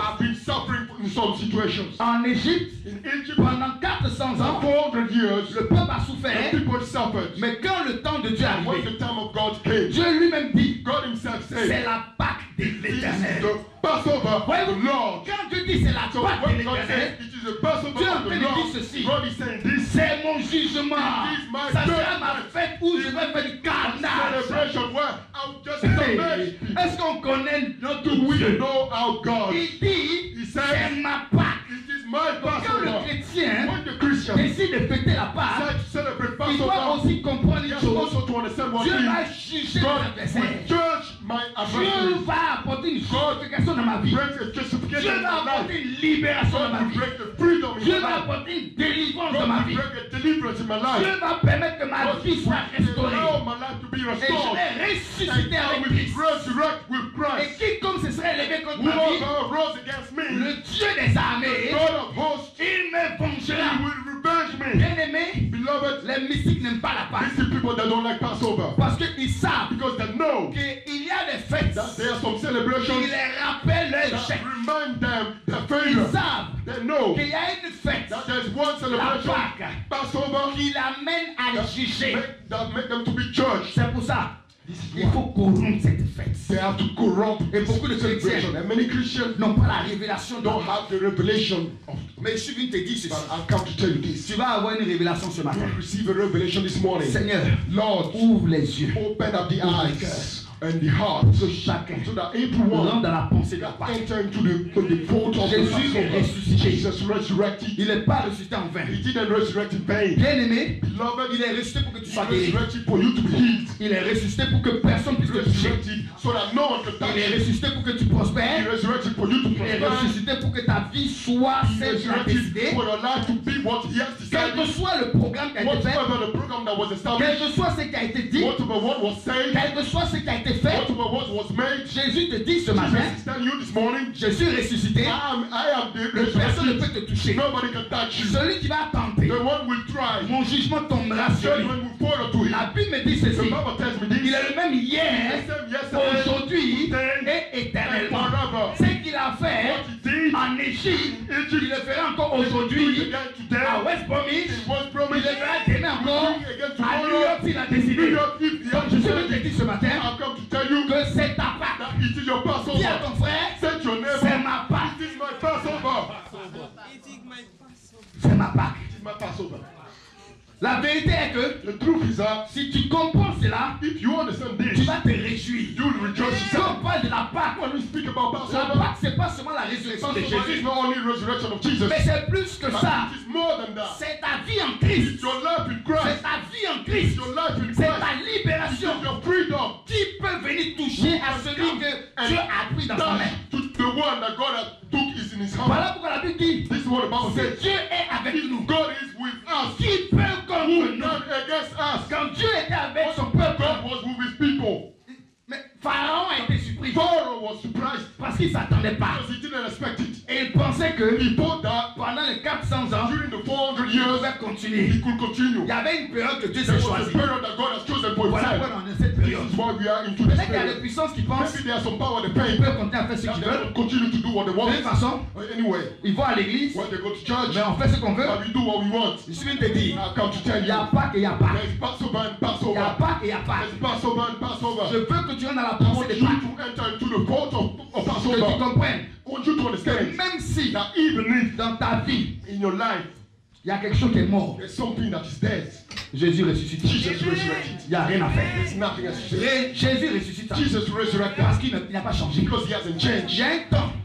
En Égypte, pendant quatre cents ans, le peuple a souffert. Mais quand le temps de Dieu est arrivé, Dieu lui-même dit, c'est la Pâque de l'Éternel. Quand Dieu dit c'est la Pâque de l'Éternel, Dieu est en train de dire ceci. C'est mon jugement. Ça sera ma fête où je vais faire du carnage. Est-ce qu'on connaît notre Dieu? Il dit, c'est ma Pâque. Quand le chrétien décide de fêter la Pâque, il doit aussi comprendre une chose. Dieu va juger mes adversaires. Dieu va apporter une justification dans ma vie. Dieu va apporter une libération dans ma vie. Dieu va apporter une délivrance dans ma vie. Dieu va permettre que ma vie soit restaurée. Et je vais ressusciter avec Christ. Et quiconque se serait élevé contre ma vie, le Dieu des armées, il me vengera. Bien aimé, les mystiques n'aiment pas la Pâque. Parce qu'ils savent qu'il y a des fêtes qui les rappellent leur échec. Ils savent qu'il y a une fête, la Pâque, qui l'amène à les juger. C'est pour ça il faut corrompre cette fête. Et beaucoup de chrétiens n'ont pas la révélation de Mais je suis venu te dire ceci. Tu vas avoir une révélation ce matin. Seigneur, Lord, ouvre les yeux. Open up the eyes. And the heart de chacun, so that everyone rentre dans la pensée de la Pâque. Jésus est ressuscité. Il n'est pas ressuscité en vain. Bien aimé, il est ressuscité pour que tu sois guéri. Il est ressuscité pour que personne puisse te toucher. Il est ressuscité pour que tu prospères. Il est ressuscité pour que ta vie soit celle qu'il a décidé. Quel que soit le programme qui a été fait, quel que soit ce qui a été dit, quel que soit ce qui a été fait, Jésus te dit ce matin, je suis ressuscité, personne ne peut te toucher. Celui qui va tenter, mon jugement tombera sur lui. La Bible me dit ceci, il est le même hier, aujourd'hui et éternellement. Ce qu'il a fait en Égypte, il le fera encore aujourd'hui à West Bromwich, il le fera demain encore à New York s'il a décidé. Donc je suis venu te dire ce matin que c'est ta Pâque. Dis à ton frère, c'est ma Pâque. C'est ma Pâque. La vérité est que the truth is that, si tu comprends cela, if you understand this, tu vas te réjouir. You will rejoice. Quand on parle de la Pâque, when we speak about Passover, la Pâque, c'est pas seulement la résurrection de Jésus, not only resurrection of Jesus, mais c'est plus que ça. C'est ta vie en Christ. C'est ta vie en Christ. C'est ta libération. Qui peut venir toucher à celui que Dieu a pris dans sa main? The one that God has took is in his hand. Voilà pourquoi la Bible dit, this is what the Bible says. Dieu est avec nous. God is with us. Qui peut contre nous? Against us. Quand Dieu était avec son peuple, God was with his people. Mais Pharaon a été surpris. Pharaoh was surprised parce qu'il ne s'attendait pas. Because he didn't expect it. Et il pensait que he thought that pendant les quatre cents ans, during the four hundred years, il pouvait continuer. He could continue. Il y avait une période que Dieu s'est choisie. Voilà pourquoi on est dans cette période. Peut-être qu'il y a des puissances qui pensent qu'ils peuvent continuer à faire ce qu'ils veulent. De toute façon, ils vont à l'église, mais on fait ce qu'on veut. Je suis venu te dire, il y a Pâques et il y a Pâques. Il y a Pâques et il y a Pâques. Je veux que tu rentres dans la pensée de Pâques. Que tu comprennes. Que même si dans ta vie, il y a quelque chose qui est mort, Jésus ressuscite. Il n'y a rien à faire. Jésus ressuscite. Parce qu'il n'a pas changé. Il y a un temps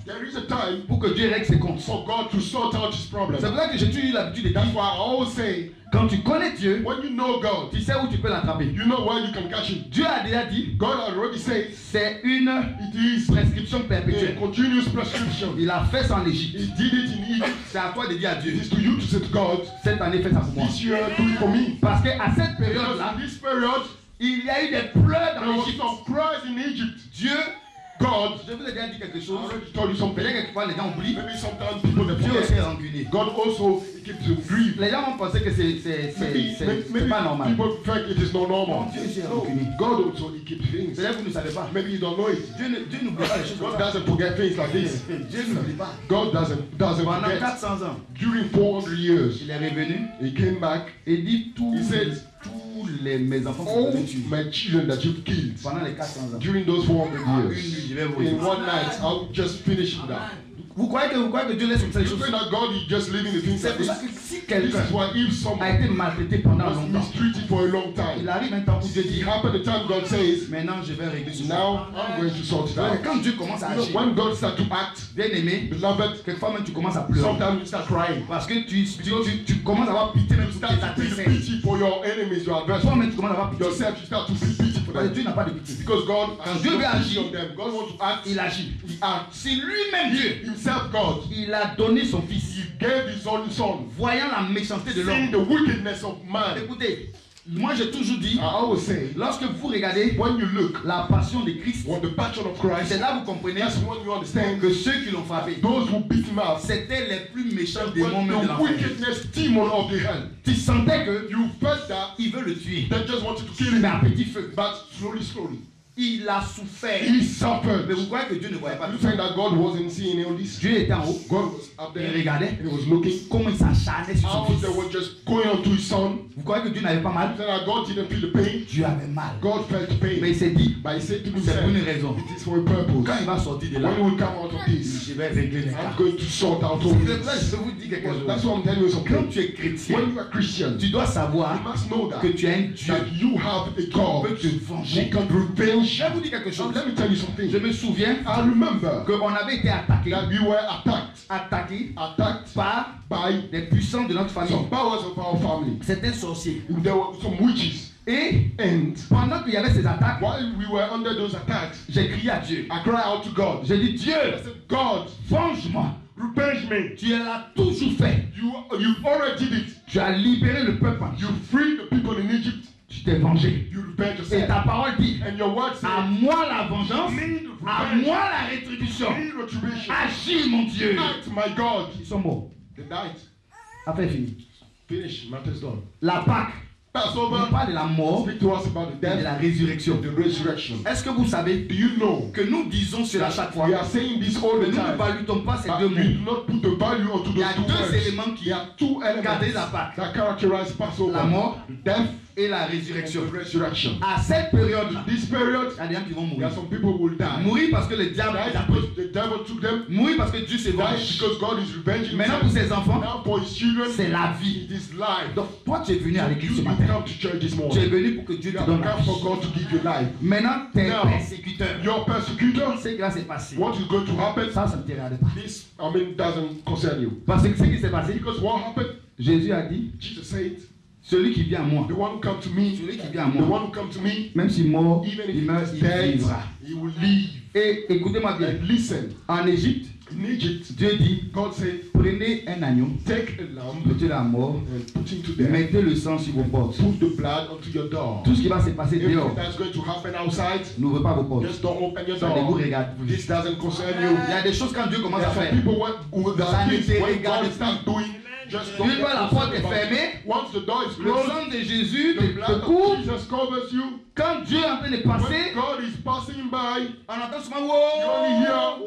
There is a time pour que Dieu règle ses comptes. For God to sort out his problems. C'est pour ça que j'ai toujours eu l'habitude de dire. That's why I always say, quand tu connais Dieu, when you know God, tu sais où tu peux l'attraper. You know where you can catch him. Dieu a déjà dit. God already said. C'est une it is prescription perpétuelle. A continuous prescription. Il a fait ça en Égypte. He did it in Egypt. C'est à toi de dire à Dieu. It is to you to say to God. Cette année fais ça pour moi. This year do it for me. Parce que à cette période-là, this period, il y a eu des pleurs dans l'Égypte. Cries in Egypt. Dieu, God, je vous ai déjà dit quelque chose. Told you something. Peut-être quelquefois les gens oublient. Maybe sometimes people Dieu aussi est rancunier. God also keeps you grieve. Les gens vont penser que c'est c'est c'est c'est pas normal. People think it is not normal. Dieu aussi est rancunier. God also he keeps things. Peut-être vous ne savez pas. Maybe you don't know it. Dieu Dieu n'oublie pas les choses. God doesn't forget things like this. Dieu n'oublie pas. God doesn't doesn't Pendant forget. quatre cents ans. During four hundred years. Il est revenu. He came back. Et dit tout. He said. Tous les mes enfants que all vous avez tués. My children that you've killed. Pendant les quatre cents ans. During those four hundred Ah, years. une nuit, je vais vous in one night, I'll just finish it down. Vous croyez que vous croyez que Dieu laisse comme ça les You choses? think that God is just living the things C'est like pour ça this? que si This quelqu'un is why if a someone été maltraité pendant was longtemps, mistreated for a long time, il arrive un temps où Dieu it dit happened the time God says, maintenant je vais régler ce now I'm going to sort it problème. out. Quand Dieu commence à You know, agir, when God starts to act, bien aimé, beloved, quelquefois même tu commences à pleurer. sometimes you start crying. Parce que tu, tu, tu, tu commences à avoir pitié même You pour tes start to feel adversaires. pity for your enemies, your adversaries. Toi-même tu commences à avoir pitié. Yourself, you start to feel pity for Parce que them. Dieu n'a pas de pitié. Because God, Quand Dieu veut agir, on them. God wants to act. il agit. He acts. C'est lui-même Dieu. Himself, God. Il a donné son fils. He gave his only son. Voyant la méchanceté de Seeing l'homme. the wickedness of man. Écoutez, moi j'ai toujours dit, I always say, lorsque vous regardez when you look, la passion de Christ, when the passion of Christ, c'est là que vous comprenez that's when you understand que ceux qui l'ont frappé, those who beat him up, c'était les plus méchants démons même de the l'enfer. wickedness demon of the hell. Tu sentais que You felt that il veut le tuer, they just wanted to kill mais him, à petit feu. but slowly, slowly, Il a souffert. he suffered. Mais vous croyez que Dieu ne voyait pas You tout ça? think that God wasn't seeing all this? Dieu était en haut. God was up Il there regardait and he was looking. comment il s'acharnait sur son How fils. they were just going on to his son. Vous croyez que Dieu n'avait pas mal? You think that God didn't feel the pain? Dieu avait mal. God felt pain. Mais il s'est dit, But he said to c'est pour une himself, raison. it is for a purpose. Quand il va sortir de là, When we come out of this, je vais régler les cas. I'm going to sort out all C'est pour ça que this. je vous dis quelque chose. That's why I'm telling you Quand something. tu es chrétien, When you are Christian, tu dois savoir you must know that, que tu as un Dieu that you have a qui God peut te who venger. can revenge. Je vais vous dire quelque chose. Let me tell you something. Je me souviens I remember qu'on avait été attaqué, that we were attacked, attaqué attacked par by des puissants de notre famille. some powers of our family. C'était sorcier. There were some witches. Et And pendant qu'il y avait ces attaques, while we were under those attacks, j'ai crié à Dieu. I cried out to God. J'ai dit, Dieu, I said, God, venge-moi. revenge me. Tu l'as toujours fait. You, you already did it. Tu as libéré le peuple. You freed the people in Egypt. Tu t'es vengé. You revenge Et yourself. ta parole dit, And your word à says, moi la vengeance, me the à revenge, moi la rétribution. me retribution. Agis, mon Dieu. Act, my God. Ils sont morts. They died. Affaire finie. Finish. Matters done. La Pâque, on Passover. parle de la mort Speak to us about the et de death la résurrection. and the resurrection. Est-ce que vous savez Do you know que nous disons cela chaque fois? we are saying this all Que the nous ne time? valutons pas ces But deux we mots. do not put the value onto Il y a those two deux words. éléments qui There are two caractérisent la elements Pâque. that characterize Passover: La mort death et la and résurrection. the resurrection. À cette période-là, This period, il y a des gens qui vont there mourir. are some people who will die. Mourir parce que le diable Die les a pris. because the devil took them. Mourir parce que Dieu s'est Die vengé. because God is revenging Maintenant pour himself. ses enfants, Now for his children, c'est la vie. it is life. Donc toi tu es venu à You, l'église ce you matin. come to church this Tu es morning. venu pour que Dieu You te have donne la come for vie. God to give you life. Maintenant tes Now, persécuteurs, Your persecutor, ce qui va se passer, what is going to happen? ça, ça ne te regarde pas. This, I mean, doesn't concern you. Parce que ce qui s'est passé, Because what happened? Jésus a dit, Jesus said, celui qui vient à moi, the one who comes to me, celui qui vient à the moi, one who comes to me, même s'il mort, even il if meurt, he's il dead, vivra. he will live. Et écoutez-moi bien, And listen, en Égypte, in Egypt, Dieu dit, God said, prenez un agneau, take a lamb mettez-le à mort, and put him to death. mettez le sang sur vos portes. Put the blood onto your door. Tout ce qui va se passer Everything dehors, that's going to happen outside, n'ouvrez pas vos portes. just don't open your Ça ne vous door. regarde plus. This doesn't concern you. Il y a des choses quand Dieu commence There à are some faire. people who, who Ça that ne things te when regarde God start doing, just don't Une fois la porte est fermée, once the door is le closed, sang de Jésus the te, blood te of couvre. Jesus covers you. Quand Dieu est en train de When passer, God is passing by, on entend souvent you only hear, wow,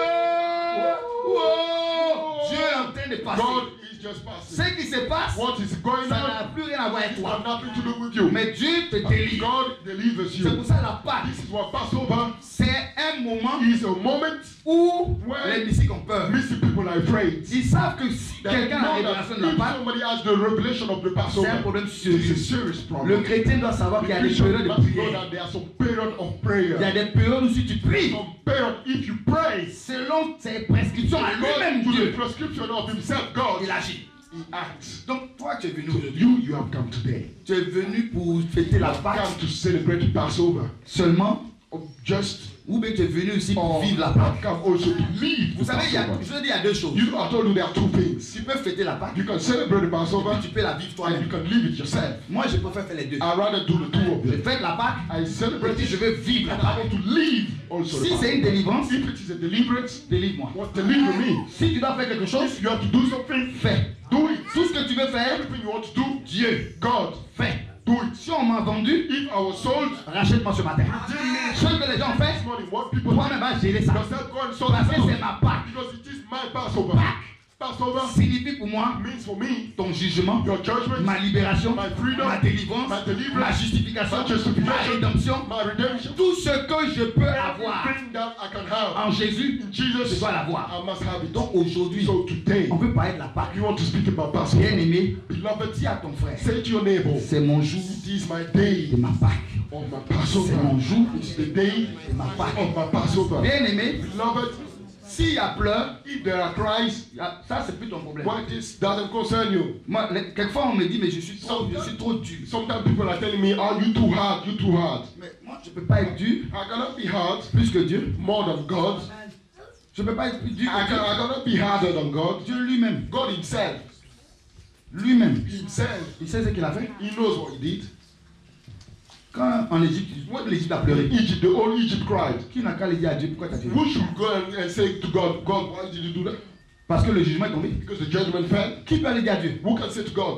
yeah, wow. Dieu est en train de passer. God is just passing. Ce qui se passe, What is going ça on n'a plus rien à voir avec has toi. nothing to do with you. Mais Dieu te délivre. God delivers C'est you. pour ça la Pâque, This is what Passover, c'est un un moment is a moment où les mystiques ont peur. Mystic people are afraid. Ils savent que si quelqu'un a la révélation de la Pâque, somebody has the revelation of the Passover, c'est un problème sérieux. Serious problem. Le chrétien doit savoir qu'il y a des périodes de prière. There are some period of prayer. Il y a des périodes où si tu pries, some period if you pray, selon ses prescriptions à lui-même, Dieu, the prescription of himself, God, il agit. He acts. Donc toi tu es venu aujourd'hui. You, you have come today. Tu es venu pour fêter la Pâque. Come to celebrate Passover. Seulement, just ou bien tu es venu aussi pour vivre la Pâque. Also to live. Vous savez, il y a, je veux dire, il y a deux choses. You know, I told you there are two things. Tu peux fêter la Pâque. You can celebrate the Passover. Et puis tu peux la vivre toi-même. You can live it yourself. Moi, je préfère faire les deux. I rather do the two of them. Je fête la Pâque. I celebrate et je veux vivre la Pâque. I want to live also. Si c'est une délivrance, if it is a deliverance, délivre-moi. What deliver me? Si tu dois faire quelque chose, if you have to do something, fais. Do it. Tout ce que tu veux faire, everything you want to do, Dieu, God, fais. Do it. Si on m'a vendu, if I was sold, rachète-moi ce matin. Ce que les gens font, toi-même va gérer ça. Parce que c'est ma Pâque. Because it is my Passover. Pâque Passover signifie pour moi means for me, ton jugement, your judgment, ma libération, my freedom, ma délivrance, my deliverance, ma justification, my justification, ma rédemption, my redemption, tout ce que je peux avoir that I can have. En Jésus, in Jesus, je dois l'avoir. I must have it. Donc aujourd'hui, so today, on peut parler de la Pâque. You want to speak about Passover. Bien aimé, beloved, dis à ton frère, say to your neighbor, c'est mon jour, it is my day de ma Pâque. Of my Passover. C'est mon jour, it's the day de ma Pâque. Of my Passover. Bien aimé, beloved, s'il y a pleurs, if there are cries, ça c'est plus ton problème. What this doesn't concern you. Moi, quelquefois on me dit mais je suis trop, je suis trop dur. Sometimes people are telling me, "Oh, you too hard, you too hard." Mais moi je peux pas être dur. I cannot be hard. Plus que Dieu. More than God. Je peux pas être plus dur I, que Dieu. I cannot be harder than God. Dieu lui-même. God himself. Lui-même. Himself. Il sait ce qu'il a fait. He knows what he did. Quand en Égypte, l'Égypte a pleuré. Egypt, the whole Egypt cried. Qui n'a qu'à le dire à Dieu pourquoi tu as fait? Who should go and, and say to God, God, why did you do that? Parce que le jugement est tombé. Because the judgment fell. Qui peut aller dire à Dieu? Who can say to God?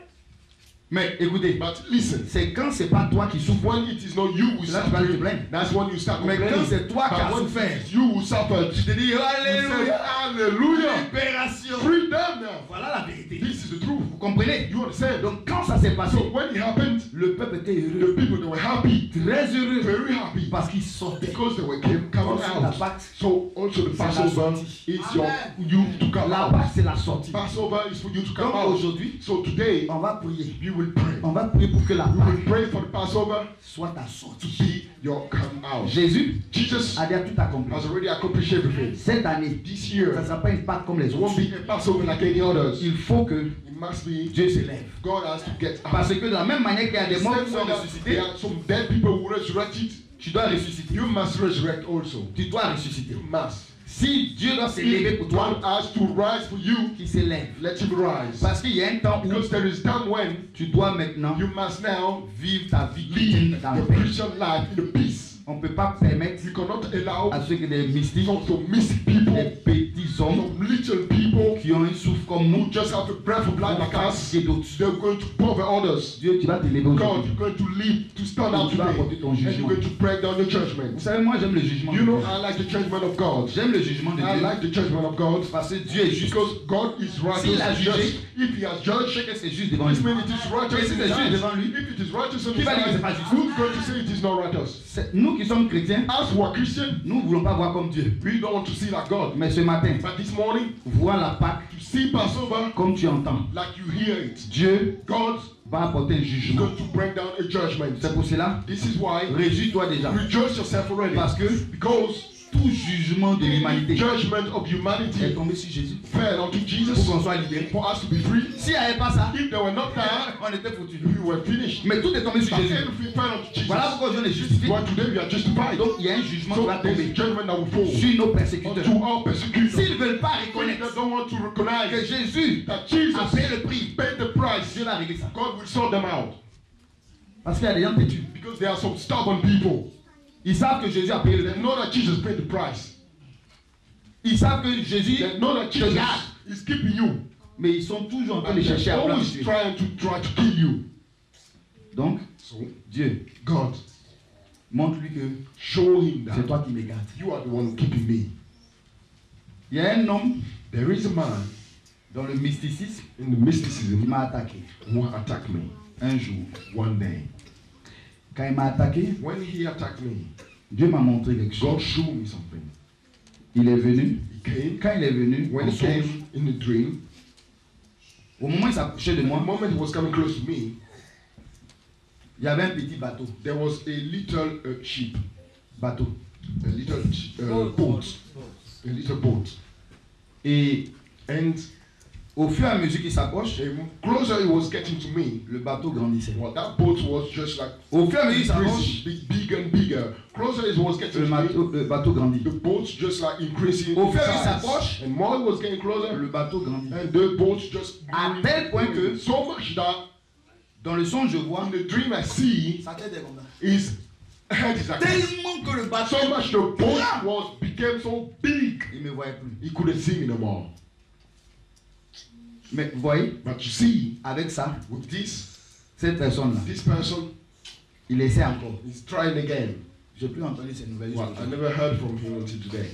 Mais écoutez, but listen, c'est quand c'est pas toi qui souffres. When it is not you who suffer, that's when you start complaining. Mais quand c'est toi qui as souffert, you who suffer, tu te dis alléluia, alléluia, libération, freedom now. Voilà la vérité. This is the truth. Vous comprenez? You understand? Donc quand ça s'est passé, so when it happened, le peuple était heureux. The people they were happy, très heureux, very happy, parce qu'ils sortaient. Because they were came coming out. La Pâque, so also the Passover is your you to come la out. La Pâque c'est la sortie. Passover is for you to come Donc out. aujourd'hui, so today, on va prier. You will pray. On va prier pour que la Pâque pray for the Passover soit ta sortie. To be your come out. Jésus Jesus a déjà tout accompli. Has already accomplished everything. Cette année, this year, ça ne sera pas une Pâque comme les autres. Won't be a Passover like any others. Il faut que It must be Dieu s'élève. God has to get out. Parce que de la même manière qu'il y a des morts qui sont ressuscités, there are some dead people who resurrected. Tu dois ressusciter. You must resurrect also. Tu dois ressusciter. You must. Si Dieu doit s'élever pour toi, God has to rise for you. Qu'il s'élève. Let him rise. Parce qu'il y a un temps où Because there is time when tu dois maintenant you must now vivre ta vie live dans the Christian life in the peace. On ne peut pas permettre you cannot allow à ceux que des mystiques, some mystic people, des petits hommes, some little people qui ont un souffle comme nous, who just have a breath of life like us, d'autres. they're going to bother others. Dieu, tu vas te lever God, you're going to live, to stand out today, and you're going to break down the judgment. Vous savez, moi j'aime le jugement. You know, I like the judgment of God. J'aime le jugement de Dieu. I like the judgment of God. Parce que Dieu est juste. Because God is righteous. S'il a jugé, if He has judged, c'est que c'est juste devant lui. This means it is righteous. Et si c'est juste devant lui, if it is righteous in qui va dire que c'est pas juste? Who's going to say it is not righteous? Nous qui sommes chrétiens, as who are Christians, nous ne voulons pas voir comme Dieu. We don't want to see like God. Mais ce matin, but this morning, vois la Pâque, to see Passover, comme tu entends. Like you hear it. Dieu, God, va apporter un jugement. going to bring down a judgment. C'est pour cela. This is why. Réjouis-toi déjà. Rejoice yourself already. Parce que because tout jugement de l'humanité judgment of humanity est tombé sur Jésus. Fell onto Jesus. Pour qu'on soit libéré. For us to be free. S'il n'y avait pas ça, if they were not there, on était foutus. We were finished. Mais tout est tombé sur Jésus. Voilà pourquoi Dieu est justifié. Why today we are justified. Donc il y a un jugement so qui va tomber sur nos persécuteurs. S'ils ne veulent pas reconnaître que Jésus that Jesus a payé le prix, paid the price, Dieu va régler ça. God will sort them out. Parce qu'il y a des gens têtus. Because there are some stubborn people. Ils savent que Jésus a payé le prix. They know that Jesus paid the price. Ils savent que Jésus They know that Jesus is keeping you. Mais ils sont toujours en train de chercher à always trying to try to kill you. Donc, so, Dieu, God, montre-lui que show him that c'est toi qui me gardes. You are the one keeping me. Il y a un homme, there is a man, dans le mysticisme, in the mysticism, qui m'a attaqué. Who attacked me? Un jour, one day. Quand il m'a attaqué, when he attacked me, Dieu m'a montré quelque chose. God showed me something. Il est venu. He came. Quand il est venu, When he came in the dream, au moment où il s'approchait de moi, the moment he was coming close to me, il y avait un petit bateau. There was a little uh, ship. Bateau. A little uh, boat. A little boat. Et and au fur et à mesure qu'il s'approche, closer he was getting to me, le bateau grandissait. Well, that boat was just like au fur et à mesure qu'il s'approche, big, bigger and bigger. Closer it was getting le to bateau, me, le bateau grandit. The boat just like increasing. Au fur et à in mesure qu'il size. s'approche, And more it was getting closer, le bateau grandit. And the boat just à tel point que so much that dans le songe je vois, in the dream I see, sa tête est comme ça. His head is like tellement que le bateau, so much the boat was became so big, il me voyait plus. He couldn't see me no more. Mais vous voyez, but you see, avec ça, with this, cette personne-là, this person, il essaie encore. He's trying again. J'ai plus entendu ces nouvelles. Well, I never heard from him until today.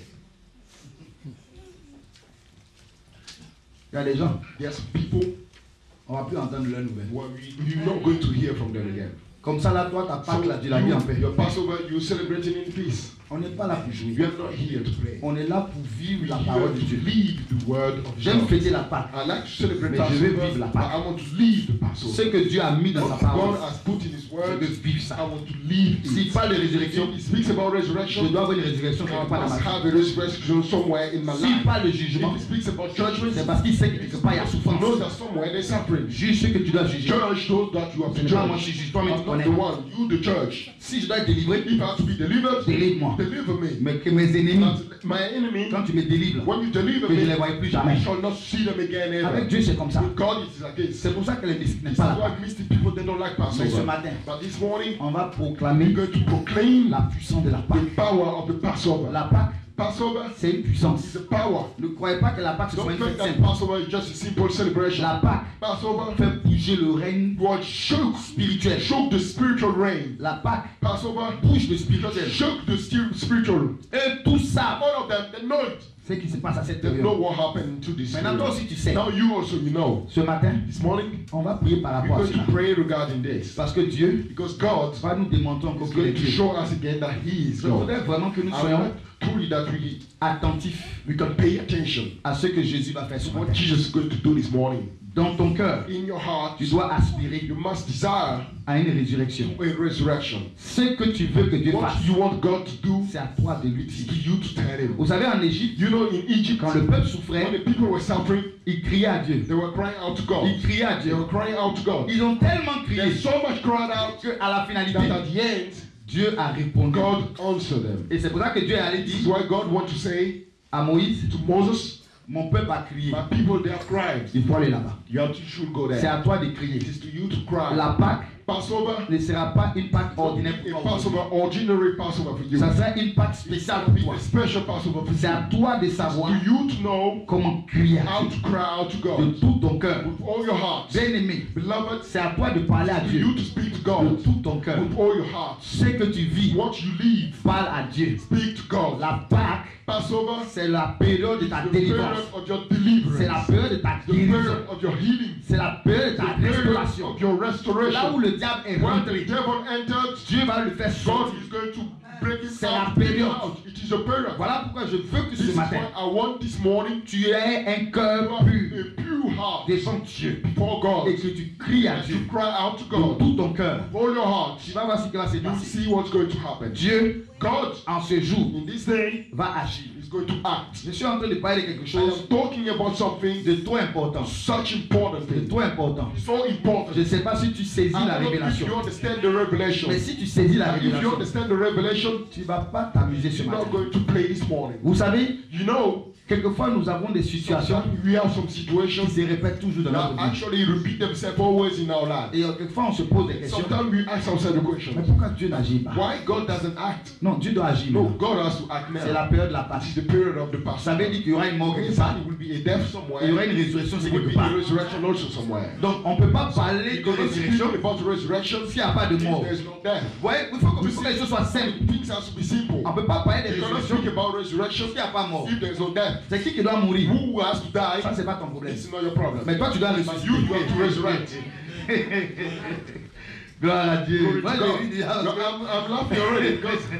Il y a des gens. Yes, people. On va plus entendre leurs nouvelles. Well, you're not going to hear from them again. Comme ça, là, toi, ta Pâque, so là, tu l'as mis en paix. Your Passover, you're celebrating in peace. On n'est pas là pour jouer. We are not here to play. On est là pour vivre la We parole de Dieu. Live the word of J'aime fêter la Pâque. I like to celebrate mais Passover, je veux vivre la Pâque. I want to live the Passover. Ce que Dieu a mis dans sa parole, God has put in His word, je veux vivre ça. I want to live it. S'il parle de résurrection, He speaks about resurrection, je dois avoir une résurrection quelque part dans ma vie. have a resurrection somewhere in my life. S'il parle de jugement, he speaks about judgment, c'est parce qu'il sait que quelque part il y a souffrance. He knows that somewhere there's suffering. Juge ce que tu dois juger. Judge those that you have to judge. Moi, je juge. Toi, mais tu I'm not connais. the one, you the judge. Si je dois être délivré, if I have to be delivered, délivre-moi. Deliver me. Mais que mes ennemis, my enemy, quand tu me délivres, when you deliver que me, je ne les vois plus jamais. I shall not see them again ever. Avec Dieu, c'est comme ça. With God, it is like this. C'est pour ça que les mystiques n'aiment This pas is la why mystic people they don't like Passover. Mais ce matin, but this morning, on va proclamer we're going to proclaim la puissance de la Pâque. The power of the Passover. La Pâque, Passover, c'est une puissance. It's a power. Ne croyez pas que la Pâque ce soit une fête simple. Passover is just a simple celebration. La Pâque Passover fait bouger le règne shook spirituel. Shook the spiritual reign. La Pâque Passover bouge le spirituel. Shook the spiritual. Et tout ça, all of them, they know it. Ce qui se passe à cette They période. know what happened to this. Maintenant toi aussi tu sais. Now you also you know. Ce matin, this morning, on va prier par rapport à cela. Pray regarding this. Parce que Dieu, because God, va nous démontrer encore qu'il est Dieu. Show us again that He is Je voudrais vraiment que nous soyons truly that we attentifs. We can pay attention à ce que Jésus va faire ce matin. What Jesus is going to do this morning. Dans ton cœur, in your heart, tu dois aspirer you must desire à une résurrection. A resurrection. Ce que tu veux que Dieu What fasse, you want God to do, c'est à toi de lui dire. You to tell him. Vous savez, en Égypte, you know, in Egypt, quand le peuple souffrait, when the people were suffering, ils criaient à Dieu. They were crying out to God. Ils criaient à Dieu. They were crying out to God. Ils ont tellement crié, They so much cried out que à la finalité, that at the end, Dieu a répondu. God answered them. Et c'est pour ça que Dieu allait dire, This is why God wants to say à Moïse, to Moses, mon peuple a crié. My people, they have cried. Il faut aller là-bas. You have to should go there. C'est à toi de crier. It is to you to cry. La Pâque Passover ne sera pas une Pâque ordinaire pour toi. Passover, ordinary Passover for you. Ça sera une Pâque spéciale pour toi. A special Passover for you. C'est à toi de savoir to you to know comment crier à how Dieu. to cry out to God. De tout ton cœur. With all your heart. Bien-aimé, beloved, c'est à toi de parler à Dieu. You to speak to God. De tout ton cœur. With all your heart. Ce que tu vis, what you live, parle à Dieu. Speak to God. La Pâque, Passover, c'est la période de ta délivrance. C'est la période de ta guérison. C'est la période de ta restauration. Of your restoration. Là où le diable est rentré, the devil entered, Dieu va le faire sortir. God is going to break it C'est out, la période. out. It is a period. Voilà pourquoi je veux que This ce matin, I want this morning, tu aies un cœur pur, a pure heart devant Dieu, before God, et que tu cries à Dieu to cry out to de God, tout ton cœur. all your heart. Tu vas voir ce qui va se You passer. see what's going to happen. Dieu, God, en ce jour, in this day, va agir. is going to act. Je suis en train de parler de quelque I chose am talking about something de trop important. such important De thing. trop important. So important. Je ne sais pas si tu saisis I la don't know if révélation. you understand the revelation. Mais si tu saisis la And if you révélation, understand the revelation, tu ne vas pas t'amuser ce you're not matin. going to play this morning. Vous savez, You know, quelquefois nous avons des situations sometimes we have some qui situations se répètent toujours dans that notre vie. actually repeat themselves always in our lives. Et euh, quelquefois on se pose des questions. Sometimes we ask ourselves the Mais question, pourquoi Dieu n'agit pas? why God doesn't act? Non, Dieu doit agir. No, maintenant. God has to act C'est now. la période de la Pâque. This is the period of the Ça Passover. veut dire qu'il y aura une mort quelque It part. will be a death somewhere. Il y aura une résurrection There will quelque be a part. resurrection also somewhere. Donc on ne peut pas parler de Because résurrection speaking about resurrection, s'il n'y a pas de mort. there's no death. Vous voyez, il faut que il faut que les choses soient simples. Things have to be simple. On ne peut pas parler de You cannot résurrection speak about resurrection s'il n'y a pas mort. if there's no death. C'est qui qui doit mourir? Who has to die? Ça, c'est pas ton problème. It's not your problem. Mais toi, tu dois But ressusciter. you have to resurrect. Gloire à Dieu. Glory to Moi, God. j'ai vu déjà. No, I'm, I'm laughing already because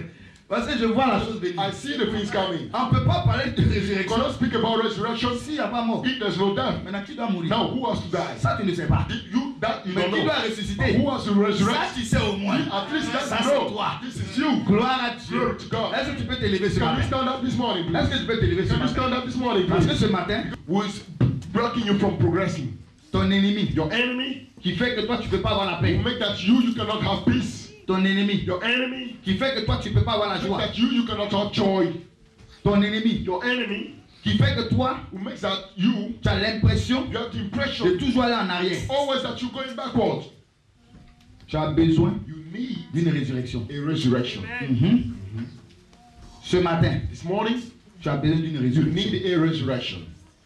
Parce que je vois la chose venir. I see the things coming. On ne peut pas parler de résurrection. Cannot speak about resurrection. S'il n'y a pas mort. If there's no death. Maintenant, qui doit mourir? Now, who has to die? Ça, tu ne sais pas. You, that, you Mais don't qui know. doit ressusciter? Who has to resurrect? Ça, tu sais au moins. At least that Ça, you c'est know. toi. This is you. Gloire à Dieu. Glory to God. Est-ce que tu peux t'élever ce Can matin? you stand up this morning, Est-ce please? que tu peux t'élever ce Can you matin? stand up this morning, Parce que please? ce matin, Who is blocking you from progressing? ton ennemi, Your enemy qui fait que toi, tu ne peux pas avoir la will paix. make that you, you cannot have peace. Ton ennemi, Your enemy qui fait que toi, tu ne peux pas avoir la will joie. make that you, you cannot have joy. Ton ennemi, Your enemy qui fait que toi, will make that you, tu as l'impression you have the de impression toujours aller en arrière. always that you're going backward. Tu as besoin You need d'une résurrection. a resurrection. Mhm. Ce matin, This morning, tu as besoin d'une you résurrection. need a resurrection.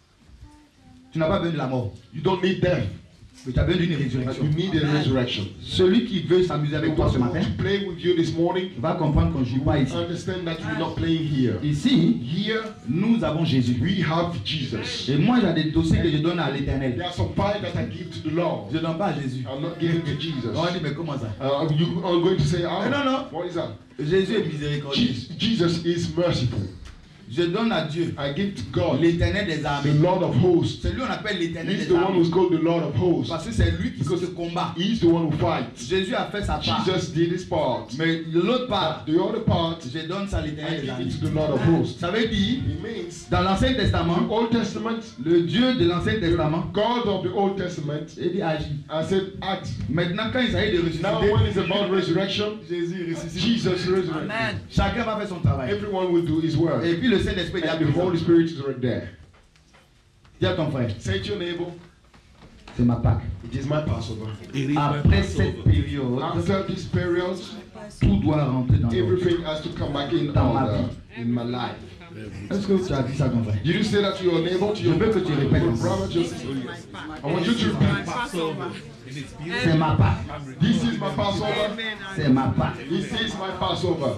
Tu n'as pas besoin de la mort, You don't need death, mais tu as besoin d'une but résurrection. you need a resurrection. Celui qui veut s'amuser The avec one toi who ce matin wants to play with you this morning, va comprendre qu'on ne joue pas ici. understand that you're not playing here. Ici, Here, nous avons Jésus. we have Jesus. Et moi, j'ai des dossiers que je donne à l'éternel. There are some fight that I give to the Lord. Je ne donne pas à Jésus. I'm not giving to Jesus. On dit, mais comment ça? Uh, you are going to say, oh, Eh, non, non. what is that? Jésus est miséricordieux. Jesus, Jesus is merciful. Je donne à Dieu I give to God, l'éternel des the armées. Lord of hosts. C'est lui on appelle l'éternel He's des the one armées. who's called the Lord of hosts. Parce que c'est lui qui se combat. He's the one who fights. Jésus a fait sa part. Jesus did his part. Mais de l'autre part, The other part, je donne ça à I l'éternel des give armées. it to the Lord of hosts. Ça veut dire, It means dans l'Ancien the Testament, Old Testament, le Dieu de l'Ancien Testament, God of the Old Testament, il dit agis. I said act. Maintenant, quand il s'agit de Now when it's ressusciter, about resurrection, Jésus ressuscite. Jesus resurrected. Amen. Chacun va faire son travail. Everyone will do his work. Et puis le Saint-Esprit dit à And the Holy Spirit is right there. dis à ton frère, Say to your neighbor, c'est ma Pâque. it is my Passover. Après cette période, After this period, tout doit rentrer dans l'ordre. everything has to come back in Dans ma order vie. in my life. Est-ce que tu as dit ça à ton frère? Did you say that to your neighbor, to Je your veux que tu répètes. your brother, to your sister? I want you to repeat. C'est ma Pâque. This is my Passover. C'est ma Pâque. This is my Passover.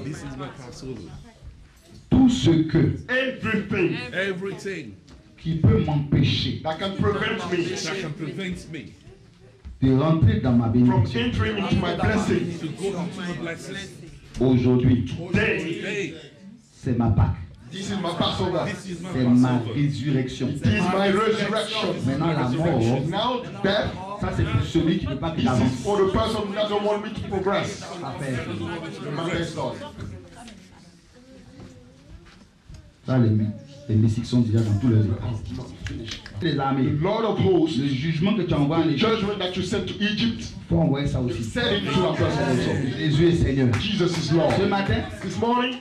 Tout ce que Everything Everything qui peut m'empêcher that can prevent me that can prevent me de rentrer dans ma from bénédiction entering into my blessing to go into the blessing aujourd'hui, today. today. c'est ma Pâque. This is my Passover. This is my C'est ma Passover. résurrection. It is my resurrection. Maintenant, la mort, Now death, ça c'est pour celui qui ne peut pas que this is j'avance. for the person who doesn't want me to progress. Affaire. The matter is done. Ça, les, les mystiques sont déjà dans tous les états. Not finished. Les armées, The Lord of hosts, le jugement que tu envoies en the Égypte, judgment that you sent to Egypt, il faut envoyer ça aussi. send it to that person also. Jésus est Seigneur. Jesus is Lord. Ce matin, This morning,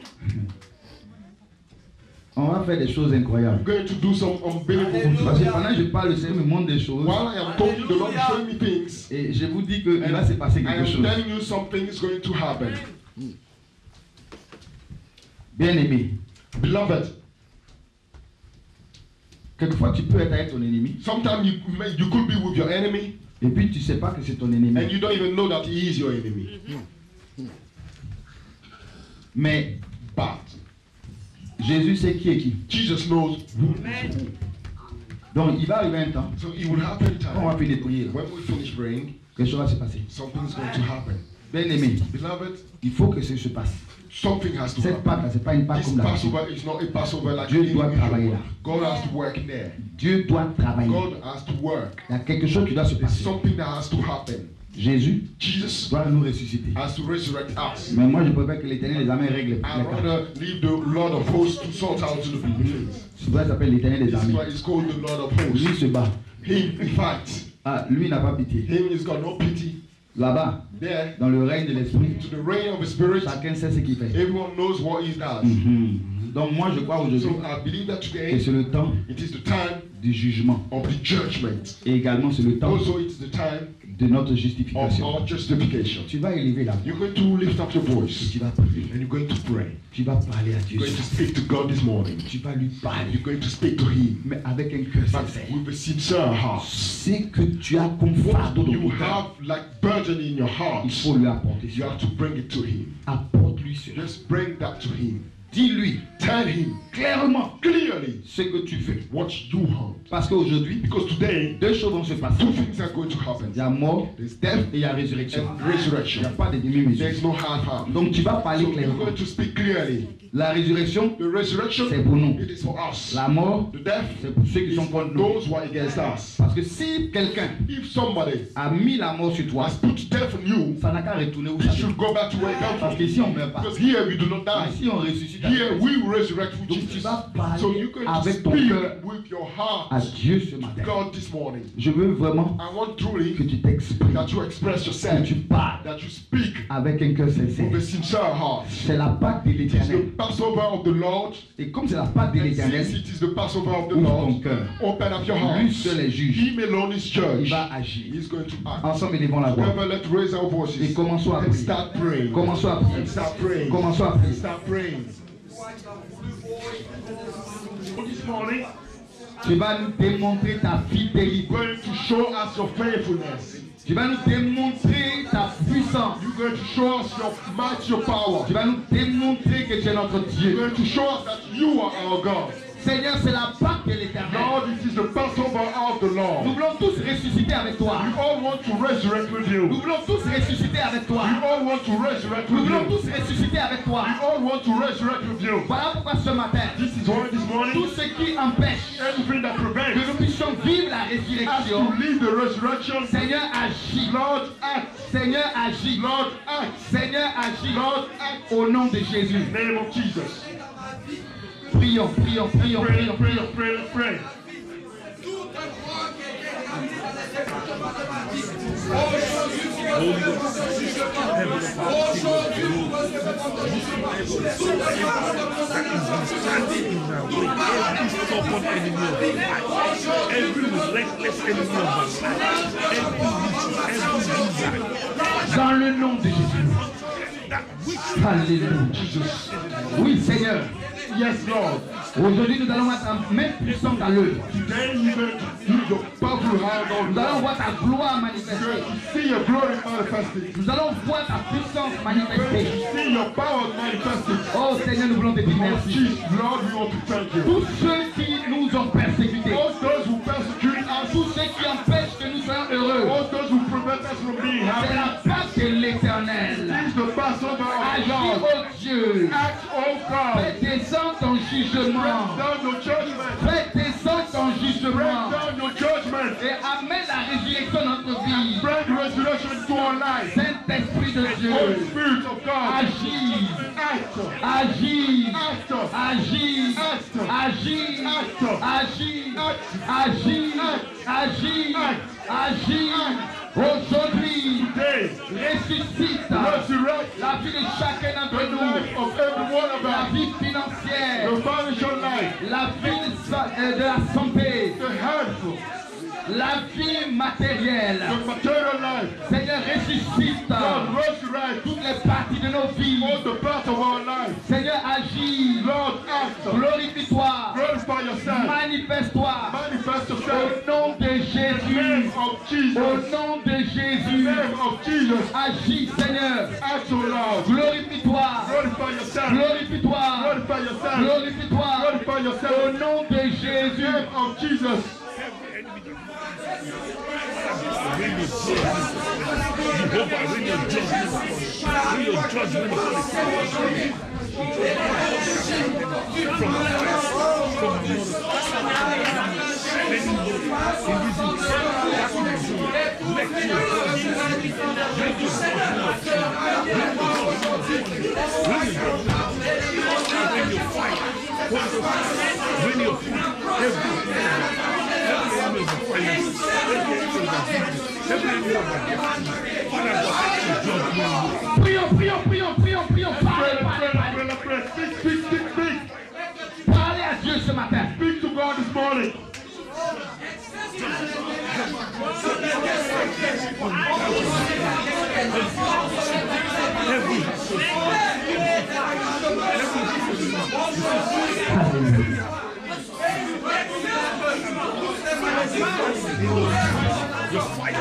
on va faire des choses incroyables. I'm going to do some unbelievable Parce que things. pendant que je parle, le Seigneur me montre des choses. While I am talking, the Lord is showing me things. Et je vous dis qu'il va se passer I quelque am chose. telling you something is going to happen. Bien aimé, Beloved, quelquefois tu peux être avec ton ennemi sometimes you, may- you could be with your enemy et puis tu ne sais pas que c'est ton and ennemi. you don't even know that he is your enemy. Mais But Jésus sait qui est qui. Jesus knows who is who. Donc il va arriver un temps, So it will happen quand on va time. finir de prier, là, When we finish praying, quelque chose va se passer. something is going to happen. Bien aimé, Beloved, il faut que ça se passe. something has to Cette happen. Pâque, ce n'est pas une Pâque This comme d'habitude. Passover is not a Passover like Dieu any doit usual travailler one. là. God has to work in there. Dieu doit travailler. God has to work. Il y a quelque chose qui doit se There's passer. something that has to happen. Jésus Jesus doit nous ressusciter. has to resurrect us. Mais moi, je préfère que l'Éternel des armées règle les I'd cas. rather leave the Lord of hosts to sort out the things. C'est pourquoi il s'appelle l'Éternel des This is armées. why it's called the Lord of Lui hosts. se bat. Him, he fights. Ah, lui n'a pas pitié. Him, he's got no pity. Là-bas, There, dans le règne de l'Esprit, to the reign of the Spirit, chacun sait ce qu'il fait. everyone knows what he does. Mhm. Donc moi, je crois aujourd'hui So I believe that que today, c'est le temps it is the time du jugement. of the judgment. Et également, c'est le temps Also, it's the time de notre of justification. our justification. Tu vas élever la voix. You're going to lift up your Et voice tu vas prier. and you're going to pray. Tu vas parler à Dieu. You're going to speak to God this morning. Tu vas lui parler. You're going to speak to Him, Mais avec un cœur but sincère. with a sincere heart. C'est que tu as comme fardeau dans You ton cœur. have like burden in your heart. Il faut lui apporter You ça. have to bring it to Him. Apporte-lui cela. Just bring that to Him. Dis-lui. Tell him. Clairement. Clearly. Ce que tu veux. What you want. Parce qu'aujourd'hui, because today, deux choses vont se passer. Two things are going to happen. Il y a mort, there's death, et il y a résurrection. Resurrection. Il n'y a pas de demi-mesure. There's no half-half. Donc tu vas parler so clairement. You're going to speak clearly. La résurrection, c'est pour nous. It is for us. La mort, c'est pour ceux qui sont contre nous. Those who are against us. Parce que si quelqu'un a mis la mort sur toi, put death on you, ça n'a qu'à retourner où ça should go back to where it comes from. Parce que si on ne meurt pas, because here we do not die. Si on ressuscite, here we resurrect with donc Jesus. tu vas parler so you can avec ton cœur with your heart à Dieu ce matin. God this morning. Je veux vraiment I want truly que tu t'exprimes, that you express yourself, que tu parles that you speak avec un cœur sincère. with a sincere heart. C'est la Pâque de l'Éternel. The Passover of the Lord. Et comme c'est la Pâque de l'Éternel, it is the Passover of the ouvre Lord. ton cœur. Open up your heart. Lui seul est juge. Him alone is judge. Il va agir. He's going to act. Ensemble, élevons la voix. Together, let's raise our voices. Et commençons à and prier. start praying. Commençons à prier. And start praying. Commençons à prier. Start praying. This morning, tu vas nous démontrer ta fidélité. You're going to show us your faithfulness. Tu vas nous démontrer ta puissance. You're going to show us your might, your power. Tu vas nous démontrer que tu es notre Dieu. You're going to show us that you are our God. Seigneur, c'est la Pâque de l'Éternel. Lord, it is the Passover of the Lord. Nous voulons tous ressusciter avec toi. We all want to resurrect with you. Nous voulons tous ressusciter avec toi. We all want to resurrect Nous with voulons you. tous ressusciter avec toi. We all want to resurrect with you. Voilà pourquoi ce matin, This is why this morning, tout ce qui empêche everything that que prevents nous puissions vivre la us résurrection, to leave the resurrection, Seigneur, agis. Lord, act. Seigneur, agis. Lord, act. Seigneur, agis. Lord, act. Au nom de Jésus. In the name of Jesus. Prions, prions, prions, Pray, prions, pray, prions. pray, pray. Dans le nom de Jésus. Alléluia. Oui, Seigneur. Yes, Lord. Aujourd'hui, nous allons être en main puissante à l'œuvre. Today, you're going to do your powerful hand on Nous allons voir ta gloire manifestée. see your glory manifested. Nous allons voir ta puissance manifestée. See your power manifested. Oh Seigneur, nous voulons te dire merci. Jesus, Lord, we want to thank you. Tous ceux qui nous ont persécutés, All those who persecute us, tous ceux qui empêchent que nous soyons heureux, all those who prevent us from being c'est happy, la Pâque de l'Éternel. is the Passover of Agis, God. oh Dieu. Act, oh God. Fais descendre ton jugement. Break down your judgment. Fais descendre ton Break jugement. down your judgment. Et amène la résurrection dans notre vie. Bring resurrection to our life. Saint-Esprit de Dieu. Holy Spirit of God. Agis. Act. Agis. Act. Agis. Act. Agis. Act. Agis. Act. Agis. Agis. Agis. Aujourd'hui, Today, ressuscite resurrect la vie de chacun the d'entre nous. life of every one of La us. vie financière, The financial life. la vie de, sa- euh, de la santé, The health. la vie matérielle. The material life. Seigneur, ressuscite Lord, resurrect toutes les parties de nos vies. all the parts of our life. Seigneur, agis. Lord, act. Glorifie-toi. Glorify yourself. Manifeste-toi. Manifest Au yourself. nom de In the Jésus. name of Jesus. Au nom de In the Jésus. name of Jesus. Agis, Seigneur. Act, O Lord. Glorifie-toi. Glorify yourself. Glorifie-toi. Glorify yourself. Glorifie-toi. Glorify Au yourself. nom de In the Jésus. name of Jesus. Bring your judgment. Jehovah, bring your judgment. Bring your judgment upon the kingdom. From the west, from the north, let him go in this darkness. Let your judgment, let your judgment, let your judgment, when you fight, when you fight, everything, every enemy of finances, every enemy of business, every enemy of destiny, Father God, let your judgment. Prions, prions, prions, prions, prions. Pray, Parlez, parlez, pray, parlez. pray, pray. Speak, speak, speak, speak. Parlez à Dieu ce matin. Speak to God this morning. Your fight.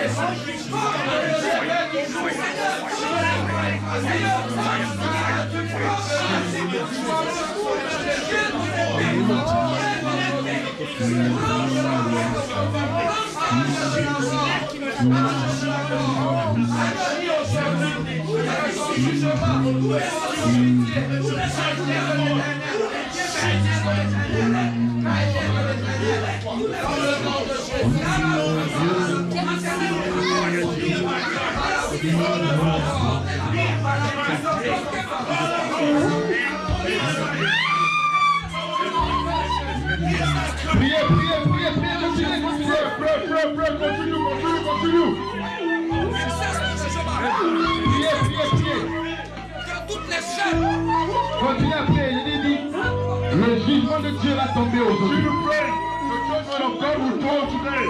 Priez, priez, priez, priez, continuez, continuez. Pray, pray, pray, continue, continue, continue. Priez, priez, priez. Continuez à prier, il est dit, le jugement de Dieu va tomber aujourd'hui. You pray, the judgment of God will fall today.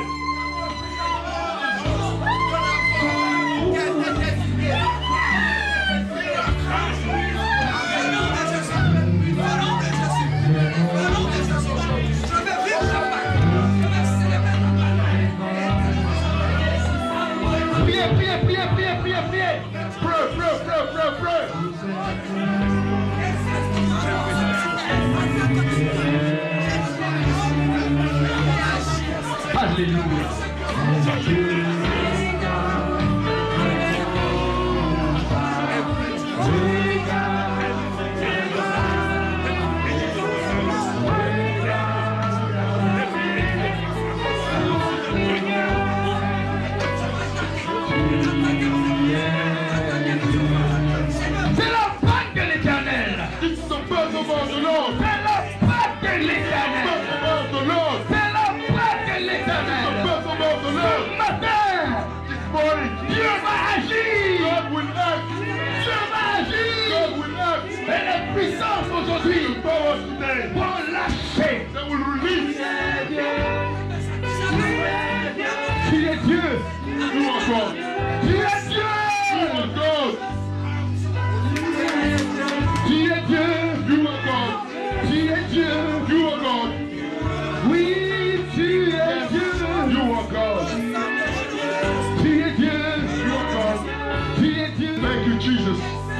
Priez, priez, priez, priez, priez, priez. Pray, pray, pray, pray, pray. Alléluia. C'est la Pâque de l'Éternel. It's the birth of our Lord. C'est la Pâque de l'Éternel. Birth of our Lord. C'est la Pâque de The l'Éternel. birth of our Ce Lord. matin, This morning, Dieu va agir. God will act. Dieu va agir. God will act. Et les puissances aujourd'hui The power today vont lâcher. that will release. Tu es Dieu. You are God. Tu es Dieu. You are God. Tu es Dieu. You are God. Tu es Dieu. You are God. Oui, tu es Dieu. You are God. Tu es Dieu. You are God. Tu es Dieu. Thank you, Jesus.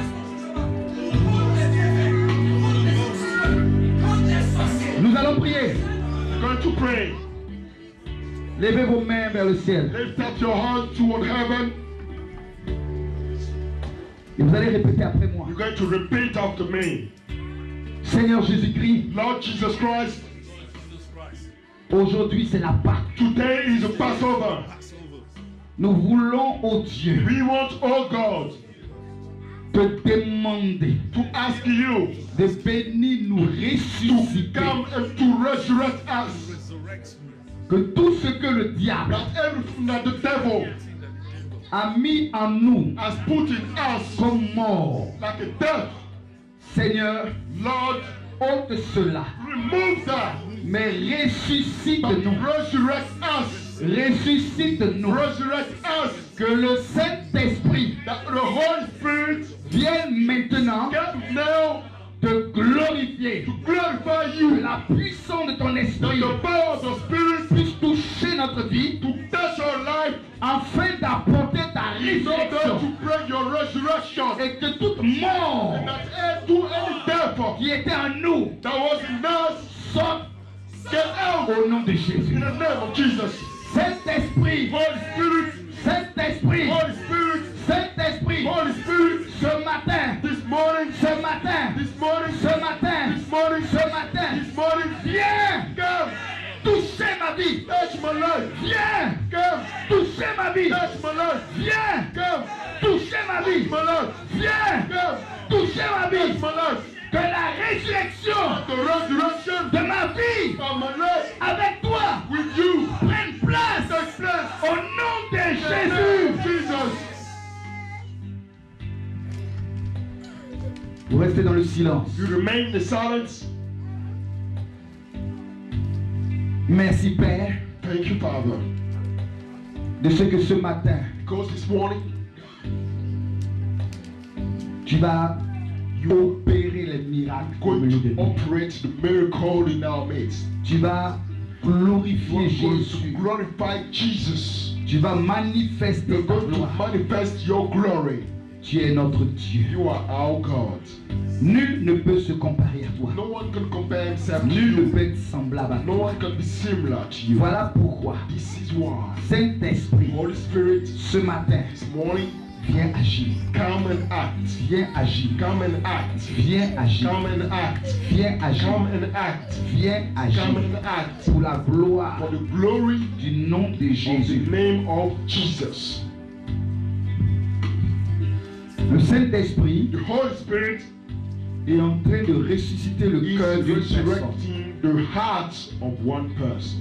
Nous allons prier. Going to pray. Levez vos mains vers le ciel. Lift up your hands toward heaven. Et vous allez répéter après moi. You're going to repeat after me. Seigneur Jésus-Christ, Lord Jesus Christ, aujourd'hui c'est la Pâque. today is a Passover. Nous voulons, oh Dieu, We want, oh God, te demander to ask you de bénir, nous to ressusciter. come and to resurrect us. Que tout ce que le diable That everything that the devil a mis en nous has put in us comme mort, like a death, Seigneur, Lord, ôte cela, remove that. mais But ressuscite-nous, resurrect us. ressuscite-nous, Resurrect us. que le Saint-Esprit That the Holy Spirit vienne maintenant can now te glorifier, to glorify que you. la puissance de ton That esprit the power of the Spirit puisse toucher notre vie to touch our life afin d'apporter ta in order résurrection to bring your resurrection. et que toute mort And that end to any death qui était en nous that was in us sorte get out au nom de Jésus. in the name of Jesus. Saint-Esprit, Holy Spirit, Saint-Esprit, Holy Spirit, Saint-Esprit, Holy Spirit, ce matin, this morning, ce matin, this morning, ce matin, this morning, ce matin, this morning, viens come, toucher ma vie, touch my life, viens come, toucher ma vie, touch my life, viens come, toucher ma vie, touch my life, viens come, toucher ma vie, touch my life, que la résurrection the resurrection de ma vie of my life avec toi with you prenne place take place au nom de in the name of Jésus. Jesus. Vous restez dans le silence. You remain in the silence. Merci Père Thank you, Father, de ce que ce matin because this morning tu vas opérer les miracles au going milieu de to nous. operate the miracle in our midst. Tu vas You glorifier are going to Jésus. glorify Jesus. Tu Tu vas manifester You're ta going to gloire. manifest your glory. Tu es notre Dieu. You are our God. Nul ne peut se comparer à toi. No one can compare himself to Nul ne you. peut être semblable à No toi. one can be similar to you. Voilà pourquoi, This is why Saint-Esprit, Holy Spirit ce matin, this morning, viens agir. come and act. Viens agir. Come and act. Viens agir. Come and act. Viens agir. Come and act. Viens agir. Come and act. Pour la gloire For the glory du nom de of the Jésus. name of Jesus. Le Saint-Esprit The Holy Spirit est en train de ressusciter le is cœur d'une personne. resurrecting the heart of one person.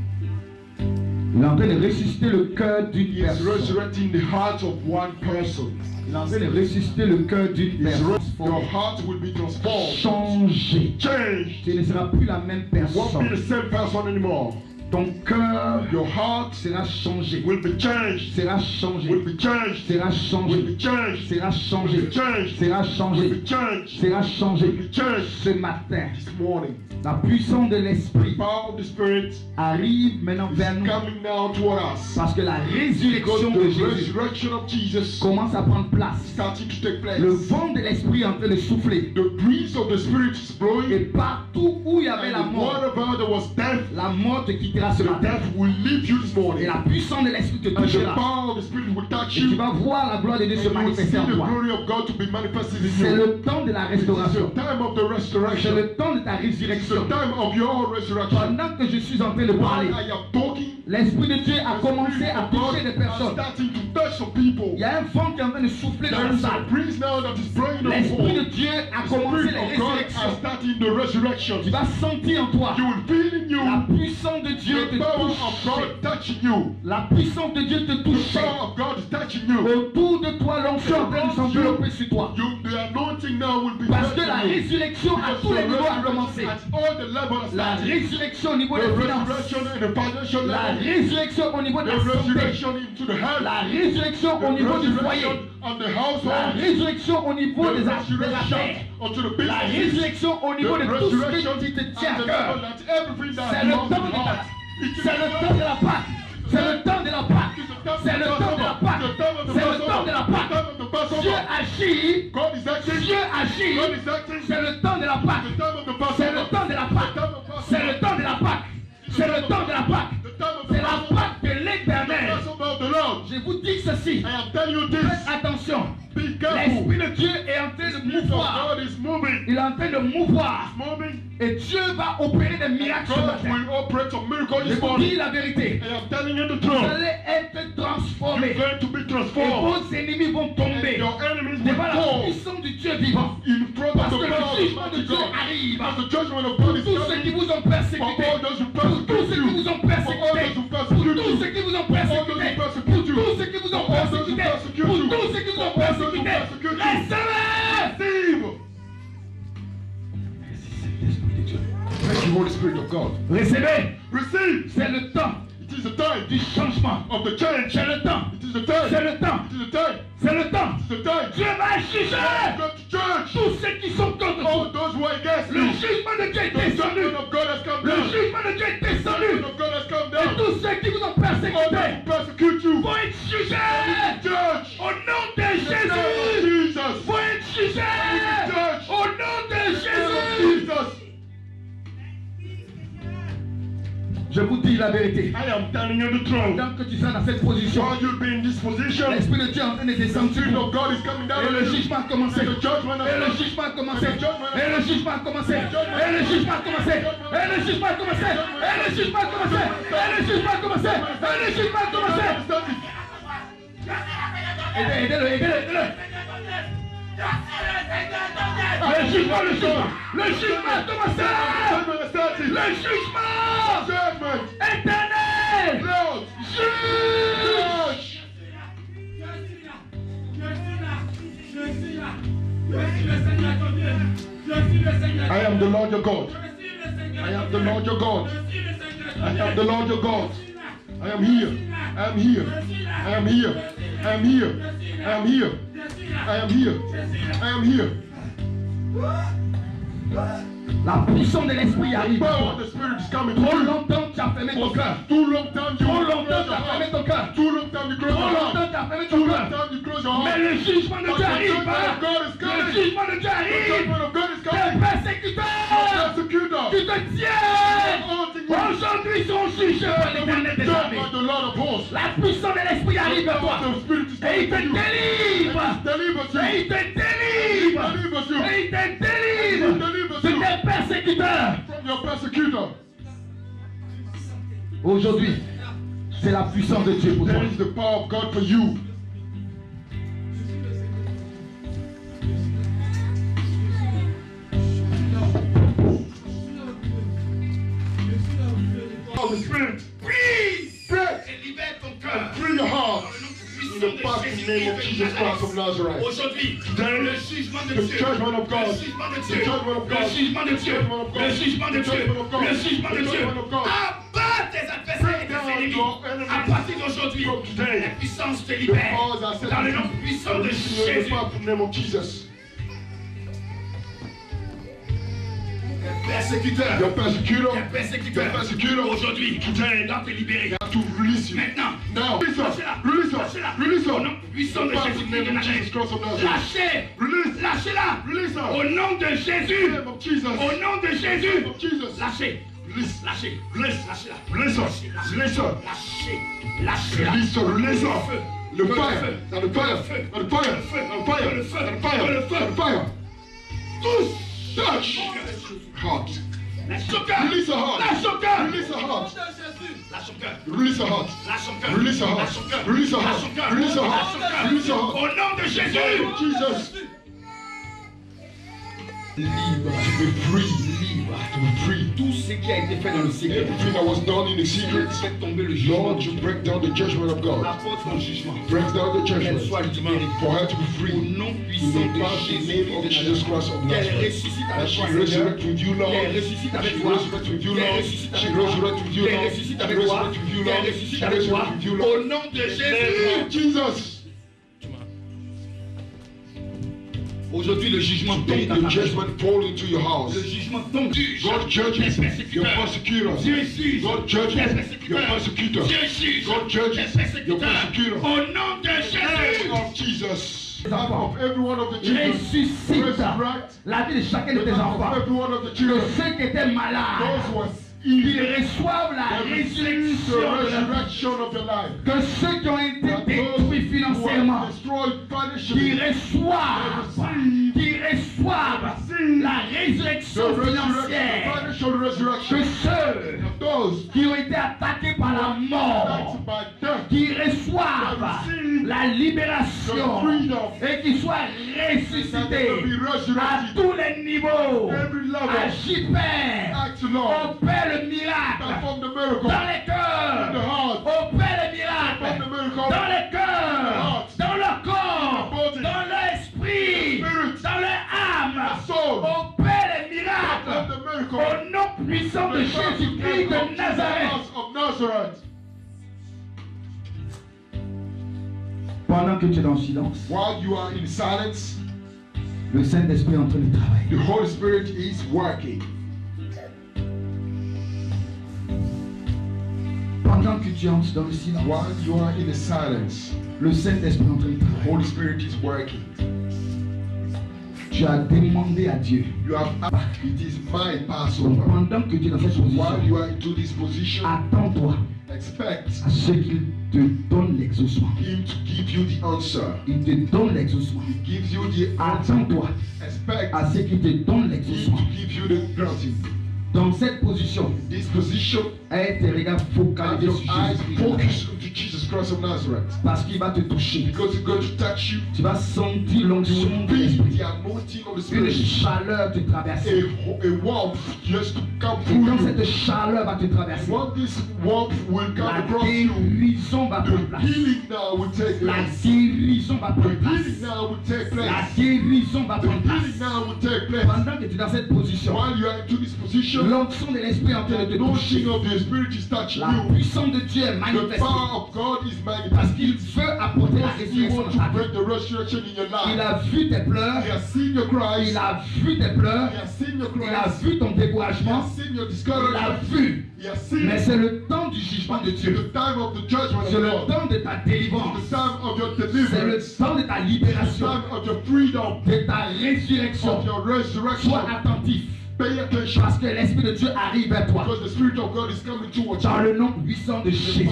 Il est en train de ressusciter le cœur d'une He is personne. resurrecting the heart of one person. Il est en train de ressusciter le cœur d'une His personne. re- Your heart will be transformed, Changé. changed. Tu ne seras plus la même You won't be the personne. same person anymore. Ton cœur Your heart sera changé. will be changed. Sera changé. Will be changed. Sera Will changé. be changed. Sera Will changé. be changed. Sera Will changé. be changed. Sera Will changé. be changed. Ce matin, This morning, la puissance de l'Esprit power of the Spirit arrive maintenant is vers nous. coming now toward us. Parce que la Because résurrection de the Jésus resurrection of Jesus commence à prendre place. starting to take place. Le vent de l'Esprit est en train de souffler. The breeze of the Spirit is Et blowing. partout où il y avait la And mort, whatever there was death, la mort te quittera ce the matin. death will leave you this Et morning. la puissance de l'Esprit te And the touchera. power of the Spirit will touch Et tu you. vas voir la gloire de Dieu And se you will see manifester en the toi. glory of God to be manifested in C'est you. le temps de la It is restauration. the time of the C'est restoration. le temps de ta It is the résurrection. time of your resurrection. Pendant que je suis en train de While parler, I am talking, l'Esprit de Dieu a the commencé Spirit à of God toucher des is personnes. starting to touch some people. Il y a un vent qui est en train de souffler dans There la is a salle. breeze now that is blowing on L'Esprit de the Dieu a The commencé Spirit les of God résurrections. is starting the resurrection. Tu vas sentir en toi You will feel in you la puissance de Dieu the te power of touche. God touching you. La puissance de Dieu te The touche. power of God is touching you. Autour de toi, l'onction est en train de s'envelopper sur toi. You, the anointing now will be Parce que la touching you. résurrection à Because tous les the niveaux a resurrection commencé. at all the levels has La started. résurrection au niveau The des finances. resurrection in the financial La level. résurrection au niveau de The la santé. resurrection into the health. La résurrection The au niveau du foyer. resurrection of the La household. résurrection au niveau The des aff- des resurrection affaires. unto the La business. résurrection au niveau de The tout ce resurrection qui te tient at à the cœur. level that everything that C'est le belongs temps to de God. la It is C'est le temps de la Pâque. C'est le temps de la Pâque. C'est le temps de la Pâque. C'est le temps de la Pâque. Dieu agit. God is acting. Dieu agit. God is acting. C'est le temps de la Pâque. The time of the Passover. C'est le temps de la Pâque. C'est le temps de la Pâque. C'est le temps de la Pâque. The time of the C'est la Passover. Pâque de The l'Éternel. Passover of the Lord. Je vous dis ceci. I am telling you Faites this. attention. Be careful. L'Esprit de Dieu est en train The de Spirit of mouvoir. God is moving. Il est en train de mouvoir. Moving. Et Dieu va opérer des miracles ce God matin. will operate a miracle Je this vous morning. dis la vérité. I am telling you the Vous truth. allez être transformés. You're going to be Et transformed. vos ennemis vont And tomber your enemies will devant la fall puissance du Dieu vivant. in front Parce of que the le power of the jugement de mighty Dieu God. arrive. As the judgment of Pour God is tous ceux qui coming. vous ont For persécuté. all those who Pour tous persecute ceux qui vous you. ont For all persécuté. those who Pour persecute tous ceux you. qui vous ont For all those who persécuté. Pour persecute you. tous ceux qui vous ont For all those who persécuté. persecute Pour you. tous ceux qui vous ont For all those who persécuté. persecute you. Laissez-les. Receive. Thank you, Holy Spirit of God. Recevez. Receive. C'est le temps It is the time du changement. of the change. C'est le temps. It is the time. C'est le temps. It is the time. C'est le temps. It is the time. Dieu va juger Go to church. tous ceux qui sont contre All vous. those who are against Le you. jugement de Dieu est The descendu. judgment of God has come Le down. jugement de Dieu est The descendu. judgment of God has come Et down. tous ceux qui vous ont All persécuté those who persecute you. vont être jugés. Judge. Au nom de In the name of Jésus. Jesus. Vont être jugés. Judge. Au nom de In the name of Jésus. Jesus. Je vous dis la vérité. I am telling you the truth. Tant que tu seras dans cette position, While you'll be in this position, l'Esprit de Dieu est en train de the descendre sur Spirit vous. of God is coming down Et on le you. jugement a commencé. And the judgment Et le has jugement a commencé. And the judgment has Et le jugement a commencé. Et le jugement a commencé. Et le jugement a commencé. Et le jugement a commencé. Et le jugement a commencé. Et le jugement a commencé. Aidez, aidez-le, aidez-le, aidez-le. Le jugement, le jugement. Le jugement a commencé. Judgment has started. Le jugement Judgment. éternel. Lord. Juge. I am the Lord your God. I am the Lord your God. I am the Lord your God. I am here. I am here. I am here. I am here. I am here. I am here. I am here. La puissance de l'esprit The arrive. power of the Spirit is coming Trop through. longtemps tu as fermé ton cœur. Too long time you Trop have longtemps closed tu your as fermé heart. ton cœur. Too long Mais le jugement de Dieu arrive. Le jugement de Dieu arrive. Les persécuteurs qui te tiennent aujourd'hui sont jugés par l'Éternel des armées. La puissance de l'Esprit arrive à toi. Et il te délivre. Et il te délivre. Et il te délivre de tes persécuteurs. Aujourd'hui, c'est la puissance de Dieu pour toi. There is the power of God for you. The Spirit, pray, pray, et libère ton cœur. Free your heart. In the mighty name of Jesus Christ of Nazareth. Aujourd'hui, today, le jugement de the Dieu, judgment of God, le jugement de Dieu, the judgment of God, le jugement de Dieu, le jugement de Dieu, le jugement de Dieu, abat tes adversaires et tes ennemis. À partir d'aujourd'hui, la puissance te libère. Dans le nom puissant de Jésus. Persécuteur, your persecutor, your persécuteur, your persecutor, aujourd'hui, today, doit te libérer. you have to release you. Maintenant, Now, release us, release us, release us. Au nom puissant de Jésus-Christ de Nazareth, lâchez, Release, lâchez-la. release us. Au nom de Jésus, In the name of Jesus, au nom de Jésus, in the name of Jesus, lâchez, release, lâchez, release, lâchez-la, release us, release us, lâchez, lâchez-la. release us, release us. Feu, The feu, fire, feu, now the fire, feu, now the fire, feu, now the fire, le feu, now the fire, le feu. now the fire. Touch, touch, heart. Lâche ton cœur, Release a heart. lâche ton cœur, Release a heart. lâche ton cœur, Release a heart. lâche ton cœur, Release a lâche heart. ton cœur, Release a lâche heart. ton cœur, Release a lâche heart. ton cœur. Release a heart. Au nom de Jésus, Jesus. Libre, To be free. libre. To be free. Tout ce qui a été fait dans le secret, Everything that was done in the secret. fait tomber le jugement. Lord, you break down the judgment of God. Apporte ton jugement. Break down the Qu'elle judgment. soit libérée. For her to be Au free. nom In puissant the de mighty Jésus name of de Jesus Nazareth. Christ of Qu'elle Nazareth. ressuscite That avec she toi, Seigneur. resurrect with you, Lord. Qu'elle ressuscite avec She toi. resurrect with you, Qu'elle Lord. ressuscite She avec toi. resurrect with you, Qu'elle Lord. ressuscite She avec toi. resurrect with you, Qu'elle Lord. ressuscite She avec toi. resurrect with you, Au Lord. nom de In the Jésus. name of Jesus. Aujourd'hui, le jugement tombe Today dans the ta maison. judgment fall into your house. Le jugement tombe. God judges your persecutors. Dieu juge God tes judges your persécuteurs. persecutors. Dieu juge God judges tes your persécuteurs. persecutors. Au nom de Name Jésus, of Jesus. Life of every one of the children. ressuscite Resurrect la vie de chacun de the tes life enfants. of every one of the Que children. ceux qui étaient Those malades, who are ils evil. reçoivent la They receive résurrection the de leur vie. resurrection of your life. Que ceux qui ont été That détruits those who financièrement, are destroyed qui financially. reçoivent, qui reçoivent la The résurrection resurrection, financière. financial Que resurrection. ceux Those qui ont été attaqués par la mort, affected by death. qui reçoivent la libération et qui soient That they will ressuscités be à resurrected. tous les niveaux. Every level. Agis, Père, Act, Lord. opère le miracle Perform the miracle. dans les In the cœurs, heart. opère le Perform miracle the miracle. dans les cœurs, dans leur corps, dans l'esprit, dans leur âme, Soul. opère le miracle Perform the miracle. au nom puissant de Jésus-Christ de Nazareth. Of Nazareth. Pendant que tu es dans le silence, While you are in silence, le Saint-Esprit est en train de travailler. the Holy Spirit is working. Pendant que tu entres dans le silence, While you are in the silence, le Saint-Esprit est en train de the travailler. Holy Spirit is working. Tu as demandé à Dieu. You have asked, it is my Donc, Passover. pendant que tu es dans cette While position, you are into this position, attends-toi expect à ce qu'il te donne l'exaucement. Him to give you the answer. Il te donne l'exaucement. He gives you the answer. Attends-toi Expect à ce qu'il te donne Him l'exaucement. to give you the granting. Dans cette position, This position, aie tes regards have focalisés your sur eyes Jésus-Christ. focused on Jesus Christ of Nazareth. Parce qu'il va te toucher. Because He's going to touch you. Tu vas sentir You l'onction will de feel l'Esprit. the anointing of the Une Spirit. chaleur te traverse. A, a warmth just to come Et through quand you. cette chaleur va te traverser, When this warmth will come la across you, guérison va prendre the place. healing now will take La place. guérison va The prendre place. healing now will take La place. guérison va The prendre place. healing now will take place. Pendant que tu es dans cette position, While you are into this position, l'onction de l'Esprit est en train de the te toucher. anointing of the Spirit is touching La you. puissance de Dieu est The manifestée. power of God Parce qu'il veut apporter la résurrection dans ta vie. Il a vu tes pleurs. Il a vu tes pleurs. Il a vu ton découragement. Il a vu. Mais c'est le temps du jugement de Dieu. C'est le temps de ta délivrance. C'est le temps de ta libération. De ta résurrection. Sois attentif. Parce que l'Esprit de Dieu arrive vers toi. Dans le nom puissant de Jésus.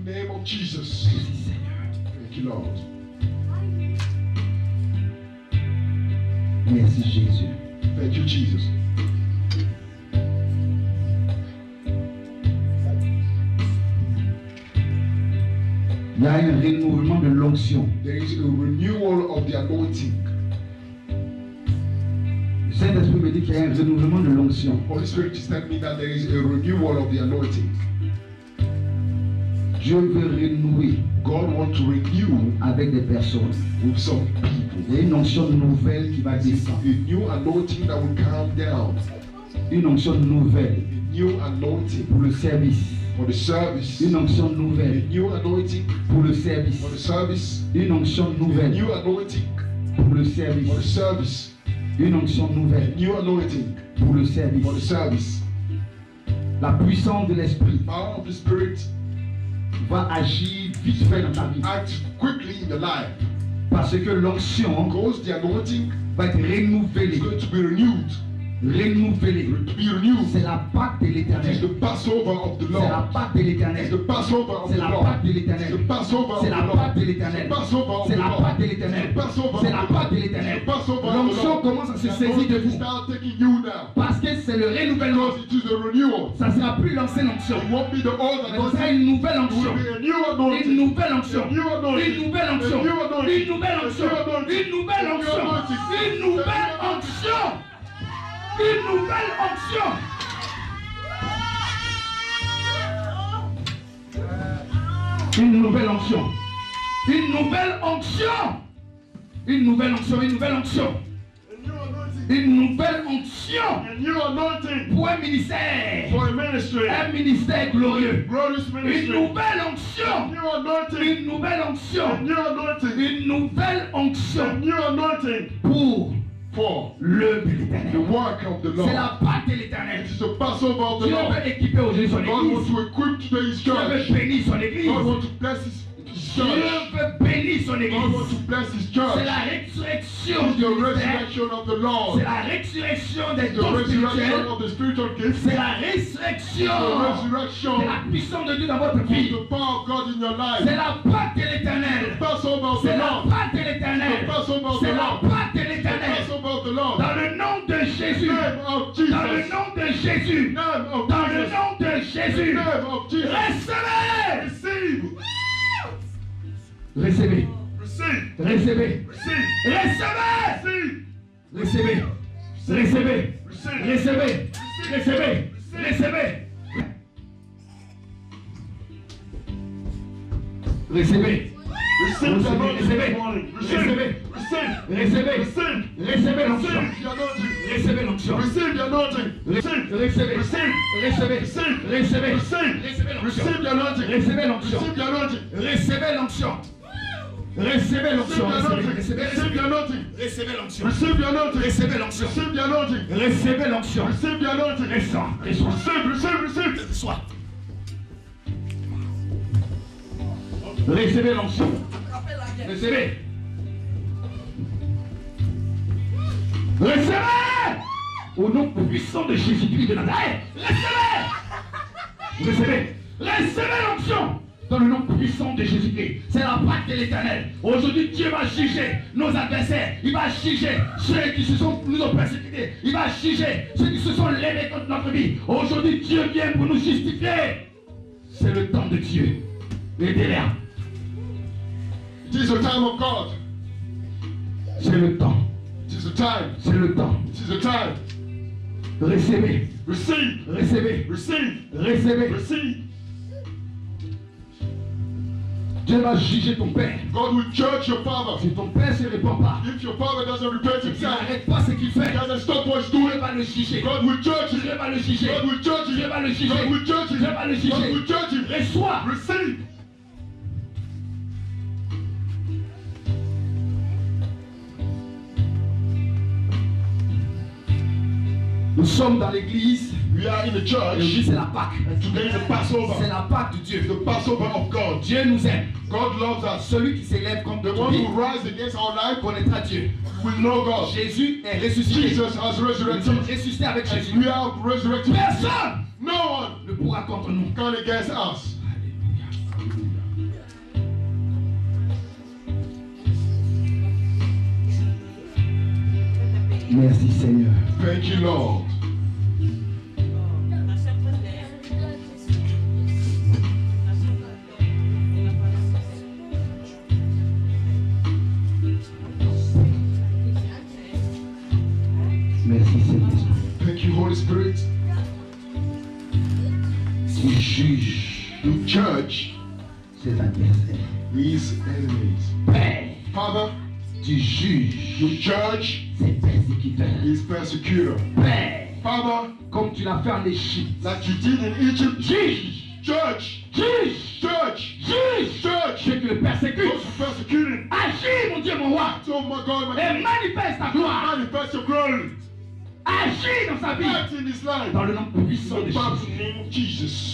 Merci Jésus. Thank you, Jesus. Il y a un renouvellement de l'onction. There is a renewal of the anointing. Le Saint-Esprit me dit qu'il y a un renouvellement de l'onction. Holy Spirit is telling me that there is a renewal of the anointing. Dieu veut renouer. God wants to renew avec des personnes. With some people. Il y a une onction nouvelle qui va descendre. A new anointing that will come down. Une onction nouvelle. A new anointing pour le service. For the service. Une onction nouvelle. A new anointing pour le service. For the service. Une onction nouvelle. A new anointing pour le service. For the service. Une onction nouvelle. A new anointing pour le service. For the service. La puissance de l'esprit. Power of the Spirit va agir vite fait dans ta vie. Act quickly in your life. Parce que l'onction va être renouvelée. It's going to be renewed. Renouvelée. To be renewed. C'est la Pâque de l'Éternel. It's the Passover of the Lord. C'est la Pâque de l'Éternel. It's the Passover of C'est the la Lord. Pâque de l'Éternel. It's the Passover of C'est the la Lord. Pâque de l'Éternel. C'est la Pâque de l'Éternel. C'est la Pâque de l'Éternel. L'onction commence à se saisir de vous. Parce que c'est le renouvellement. Ça ne sera plus l'ancienne onction. Mais ça sera une nouvelle onction. Une nouvelle onction. Une nouvelle onction. Une nouvelle onction. Une nouvelle onction. Une nouvelle onction. Une nouvelle onction. Une nouvelle onction. Une nouvelle onction. Une nouvelle onction. Une nouvelle onction. Une nouvelle onction. Pour un ministère. Un ministère glorieux. Une nouvelle onction. Une nouvelle onction. Une nouvelle onction. Pour For le l'Éternel. The work of the Lord. C'est la Pâque de l'Éternel. It is the Passover of the Dieu Lord. veut équiper aujourd'hui son God église. wants to equip today's church. Dieu veut bénir son église. God wants to bless his, his church. Dieu veut bénir son église. God wants to bless his church. C'est la résurrection It's du the ministère. resurrection of the Lord. C'est la résurrection des The dons resurrection spirituels. of the spiritual gifts. C'est la résurrection The resurrection de la puissance de Dieu dans votre of vie. the power of God in your life. C'est la Pâque de l'Éternel. The Passover of C'est the la Lord. Pâque de l'Éternel. The Passover of C'est the la Lord. Pâque de The l'Éternel. Passover of the Lord. Dans le nom de Jésus. Name of Jesus. Dans le nom de Jésus. Name of Dans le Jesus. nom de Jésus. Name of Jesus. Recevez. Receive. Recevez. Receive. Recevez. Receive. Recevez. Receive. Recevez. Recevez. Recevez. Recevez. Recevez. Receive the anointing Recevez. this morning. Receive. Recevez. Receive. Recevez. Receive. Recevez l'onction. Receive the anointing. Recevez l'onction. Receive the anointing. Receive. Recevez. Receive. Recevez. Receive. Recevez. Receive. Recevez l'onction. Receive the anointing. Recevez l'onction. Receive the anointing. Recevez l'onction. Recevez l'onction. Recevez Receive the anointing. Recevez l'onction. Receive the anointing. Recevez l'onction. Receive the anointing. Recevez l'onction. Receive the anointing. Reçois. Reçois. Receive, receive, receive. Reçois. Recevez l'onction. Recevez. Recevez. Au nom puissant de Jésus-Christ de Nazareth. Recevez. Recevez. Recevez l'onction. Dans le nom puissant de Jésus-Christ. C'est la Pâque de l'Éternel. Aujourd'hui, Dieu va juger nos adversaires. Il va juger ceux qui se sont, nous ont persécutés. Il va juger ceux qui se sont levés contre notre vie. Aujourd'hui, Dieu vient pour nous justifier. C'est le temps de Dieu. Aidez-les. It is the time of God. C'est le temps. It is the time. C'est le temps. It is the time. Recevez. Receive. Recevez. Receive. Recevez. Receive. Dieu va juger ton père. God will judge your father. Si ton père ne se répand pas, If your father doesn't repent s'il himself, n'arrête pas ce qu'il fait, doesn't stop what he's Dieu doing, va le juger. God will judge Dieu him. va le juger. God will judge Dieu him. va le juger. God will judge him. Dieu va le God juger. will judge him. Reçois. Receive. Nous sommes dans l'église. We are in the church. Aujourd'hui c'est la Pâque. And today is the Passover. C'est la Pâque de Dieu. The Passover of God. Dieu nous aime. God loves us. Celui qui s'élève contre the one who rise against our life connaîtra Dieu. Will know God. Jésus est ressuscité. Jesus has resurrected. Nous sommes ressuscités avec Jésus. We are resurrected. Personne no one ne pourra contre nous. Come against us. Merci Seigneur. Thank you, Lord. Merci Saint-Esprit. Thank you, Holy Spirit. Tu juges. You judge ses adversaires. His enemies. Père. Father. Tu juges. You judge ses persécuteurs. His persecutor. Père. Father. Comme tu l'as fait en Égypte. Like you did in Egypt. Juge. Judge. Juge. Judge. Juge. Judge. Ceux qui le persécutent. Those who persecute him. Agis, mon Dieu, mon roi. Oh my God, my Et manifeste ta gloire. Manifest your glory. Agis dans sa vie. Act in his life. Dans le nom puissant de Jésus. In the name of Jesus.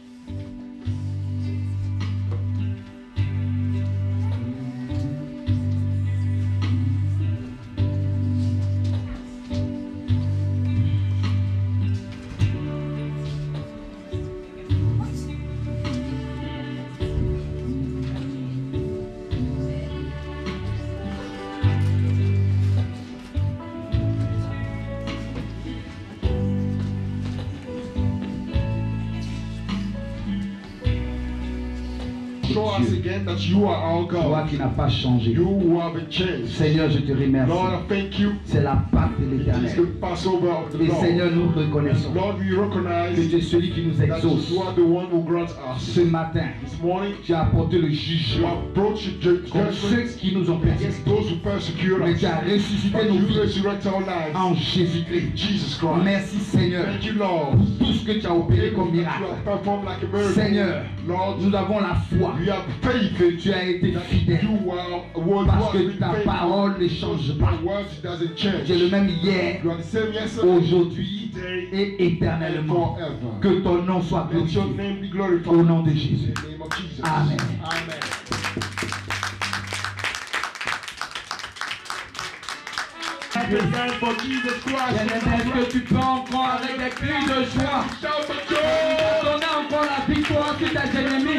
Show us again that you are our God. Toi qui n'as pas changé. You who have been changed. Seigneur, je te remercie. Lord, I thank you. C'est la Pâque de l'Éternel. It is the Passover of the Et Lord. Seigneur, nous reconnaissons Lord, we recognize que tu es celui qui nous exauce. that you are the one who grants us. Ce matin, this morning, tu as apporté le you jugement have brought your contre ceux qui nous ont against persécutés. those who persecute Mais us. tu as ressuscité But nos you vies resurrect our lives en Jésus-Christ. Jesus Christ. Merci Seigneur Thank you, Lord. pour tout ce que tu as opéré comme You miracle. have performed like a miracle. Seigneur, Lord, nous avons la foi we have faith que tu as été fidèle. you are a word Parce que word ta faithful. parole ne change pas. Your word doesn't change. Tu es le même hier, You are the same yesterday, aujourd'hui today, et and éternellement. forever. Que ton nom soit Let your glorifié. name be glorified. Au nom de Jésus. In the name of Jesus. Amen. Amen. For Jesus Christ. Est-ce que tu peux encore avec des cris de joie donner encore la victoire sur tes ennemis?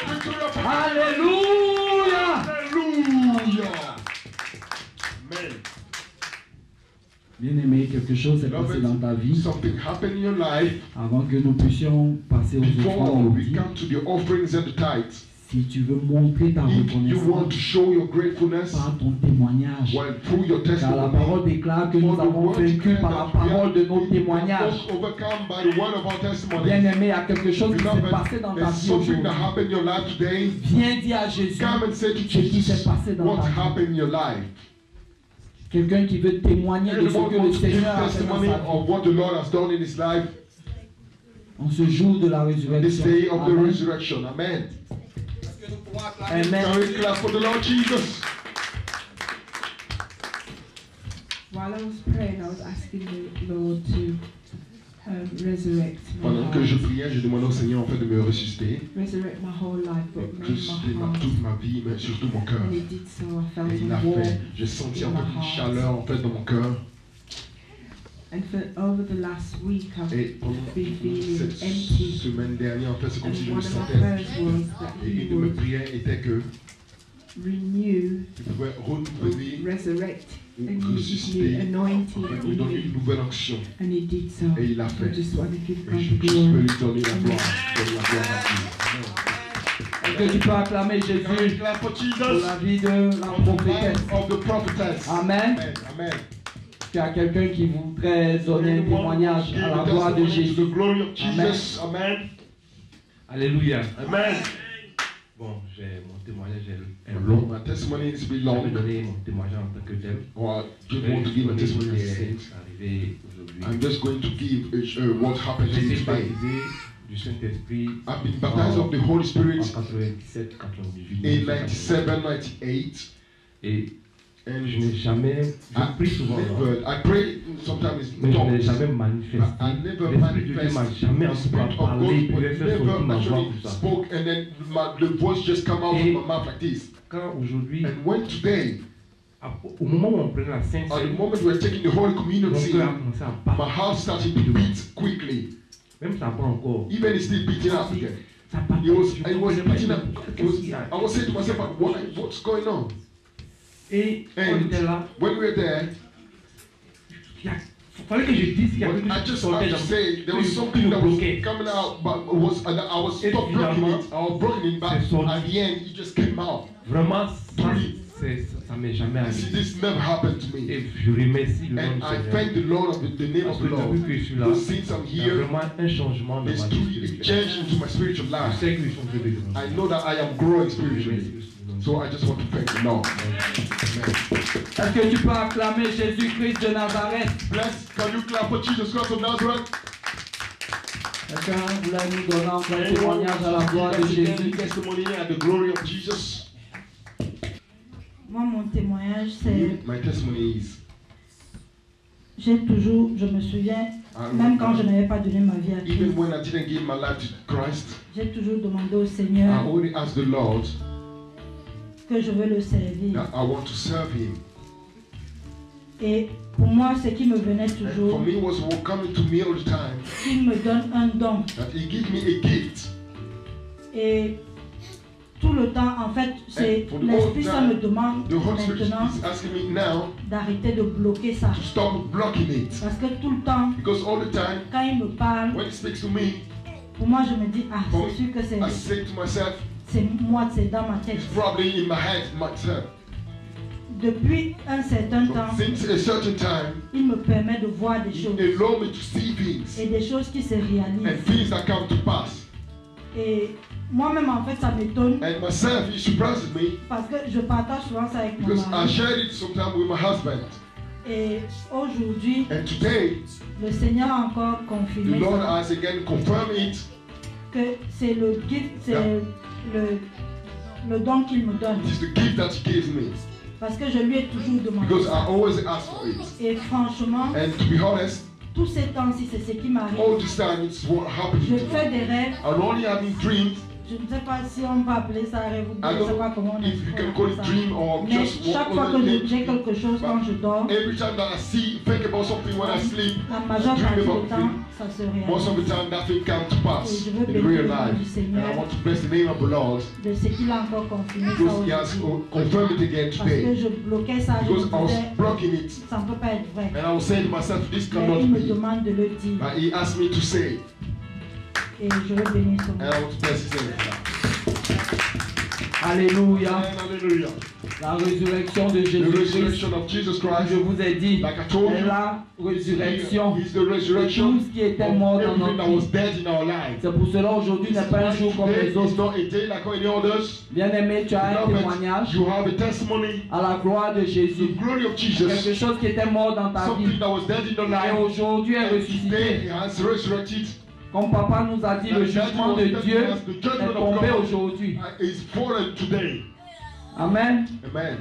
Alléluia! Alléluia. Amen. Bien-aimé, quelque chose s'est passé dans ta vie Something happened in your life avant que nous puissions passer aux before offrandes. we come to the offerings and the tithes. Si tu veux montrer ta If you want to reconnaissance show your gratefulness, par ton témoignage, well, through your car la testimony, parole déclare que nous avons vaincu par la parole de nos témoignages. overcome by the word of our testimony. Bien-aimé, il y a quelque chose qui s'est passé dans ta There's vie something aujourd'hui. that happened in your life today. Viens dire à Jésus Come and say to ce qui s'est Jesus passé dans what ta vie. happened in your life. Quelqu'un qui veut témoigner de ce Anyone que le wants to give Seigneur a fait dans testimony sa vie. of what the Lord has done in his life En ce jour de la this résurrection. day of the Amen. resurrection. Amen. Amen. Can we clap for the Lord Jesus? While I was praying, I was asking the Lord to um, resurrect my Pendant que heart, je priais, je demandais au Seigneur en fait de me ressusciter, resurrect my whole life, but mainly ressusciter my ma- heart. toute ma vie, mais surtout mon cœur. And He did so. I felt Et il a l'a warmth. fait. J'ai senti en in fait my une heart. chaleur en fait dans mon cœur. And for over the last week, I've Et pendant been feeling cette empty. semaine dernière, en fait, c'est comme And si je me one of my sentais. prayers was that Et He une de mes would prières était que renew, il pouvait renouveler, resurrect, ou and give me ressusciter, anointing en fait, in nous donner une me. nouvelle onction. And He did so. Et il l'a fait. I just want to give Et God je the juste peux glory. lui donner la gloire, donner la gloire à Dieu. Est-ce que tu peux acclamer Jésus Clap for pour Jesus, la vie de la prophétesse? of the prophetess. Amen. Amen. Amen. Il y a quelqu'un qui voudrait donner un témoignage Give à la the gloire de testimony to Jésus. the glory of Jesus. Amen. Alléluia. Amen. Bon, j'ai mon témoignage est est long. My testimony is a bit Je vais long. donner mon témoignage en tant que tel. Or I Je just vais want to give a donner ce testimony qui as a est saint. arrivé aujourd'hui. I'm just going to give uh, what happened J'ai to été me today. baptisé du Saint-Esprit I've been baptized of the Holy en Spirit quatre-vingt-dix-sept quatre-vingt-dix-huit. in ninety-seven, ninety-eight. Et And je n'ai jamais, je prie souvent, never, I pray sometimes mais je n'ai jamais manifesté. L'Esprit de Dieu m'a jamais en tout cas parlé, il pouvait faire sortir ma voix comme ça. Spoke and then my, the voice just come out of my mouth like this. Quand aujourd'hui, and when today, au moment où on prenait la Sainte at the moment we're taking the Holy Communion, my heart started to beat quickly. Même ça prend encore. Even it's still beating up again. It was, it was beating up. It was, I was saying to myself, what, what's going on? Et and when we were there, fallait que je dise qu'il y avait I just had to say there was something that was coming out, but it was, and I was stopped blocking it. I was blocking it, but at the end, it just came out. Vraiment, ça m'est jamais arrivé. This never happened to me. Et je remercie le nom And du I Seigneur. thank the Lord of the, the name of the Lord. Because since I'm il y a here, vraiment un changement dans there's ma truly vie. a change into my spiritual Je life. sais que je suis en train de grandir. I know that I am growing spiritually. So I just want to thank the Lord. Est-ce que tu peux acclamer Jésus-Christ de Nazareth? Bless, can you clap for Jesus Christ of Nazareth? Quelqu'un voulait nous donner encore un témoignage à la gloire de Jésus? Testimony at the glory of Jesus. Moi, mon témoignage, c'est... My testimony is... J'ai toujours, je me souviens, même quand je n'avais pas donné ma vie à Christ, Even when I didn't give my life to Christ, j'ai toujours demandé au I Seigneur only asked the Lord que je veux le servir. that I want to serve Him. Et pour moi, ce qui me venait And for toujours, me was what coming to me all the time, il me donne un don. that He give me a gift. Et tout le temps, en fait, c'est And for the l'Esprit whole Saint me time, demande The Holy Spirit maintenant is asking me now d'arrêter de bloquer ça. to stop blocking it. Parce que tout le temps, Because all the time, quand il me parle, when He speaks to me, pour moi, je me dis, ah, c'est sûr que c'est I say to myself, c'est moi, c'est dans ma tête. it's probably in my head myself. Depuis un certain So temps, since a certain time, il me permet de voir des choses. He allow me to see things Et des choses qui se and réalisent. things that come to pass. Et moi-même, en fait, ça m'étonne And myself, it surprises me parce que je partage souvent ça avec mon because I mari. shared it sometimes with my husband. Et aujourd'hui, And today, le Seigneur a encore the confirmé Lord ça, has again confirmed it que c'est le gift, c'est Yeah. le, le don qu'il me donne. It is the gift that He gives me. Parce que je lui ai toujours demandé Because I ça. always ask for it. Et franchement, And to be honest, tous ces temps-ci, c'est ce qui m'arrive. all this time it's what happened Je to fais me. des rêves. I'm only having dreams. Je ne sais pas si on peut appeler ça rêve ou I bien je ne sais don't pas comment on know if you can appelle call it ça. dream or Mais just chaque what fois que other je- name. j'ai quelque chose quand je dors, Every time that I see, think about something when I sleep, la majeure dream partie about du temps, things. ça se Most of the réalise. time, that thing comes to pass Et je veux in bénir real le nom life. du And Seigneur I want to bless the name of the Lord de ce qu'il a encore confirmé ça because He has aujourd'hui. confirmed it again Parce que today. je bloquais ça, je me Because I was disais, blocking it. ça ne peut pas être vrai. And I was saying to myself, this Mais cannot il me be. demande de le dire. But He asked me to say, Et je veux bénir son and nom. I want to bless His name. Alléluia. And hallelujah. La résurrection de The Jésus-Christ, resurrection of Jesus je Christ, vous ai dit, like I told est you, la résurrection is the de resurrection tout ce qui était of mort dans everything notre that was vie. dead in our lives. C'est pour cela aujourd'hui n'est pas un jour comme Today les is autres. not a day like any others. Bien-aimé, tu as un Beloved, témoignage you have a testimony, à la gloire de the Jésus. glory of Quelque Jesus, chose qui était mort dans ta something vie that was dead in your et life, aujourd'hui est and today ressuscité. He has resurrected. Comme papa nous a dit, le jugement de Dieu est tombé aujourd'hui. Uh, is fallen today. Amen. Amen.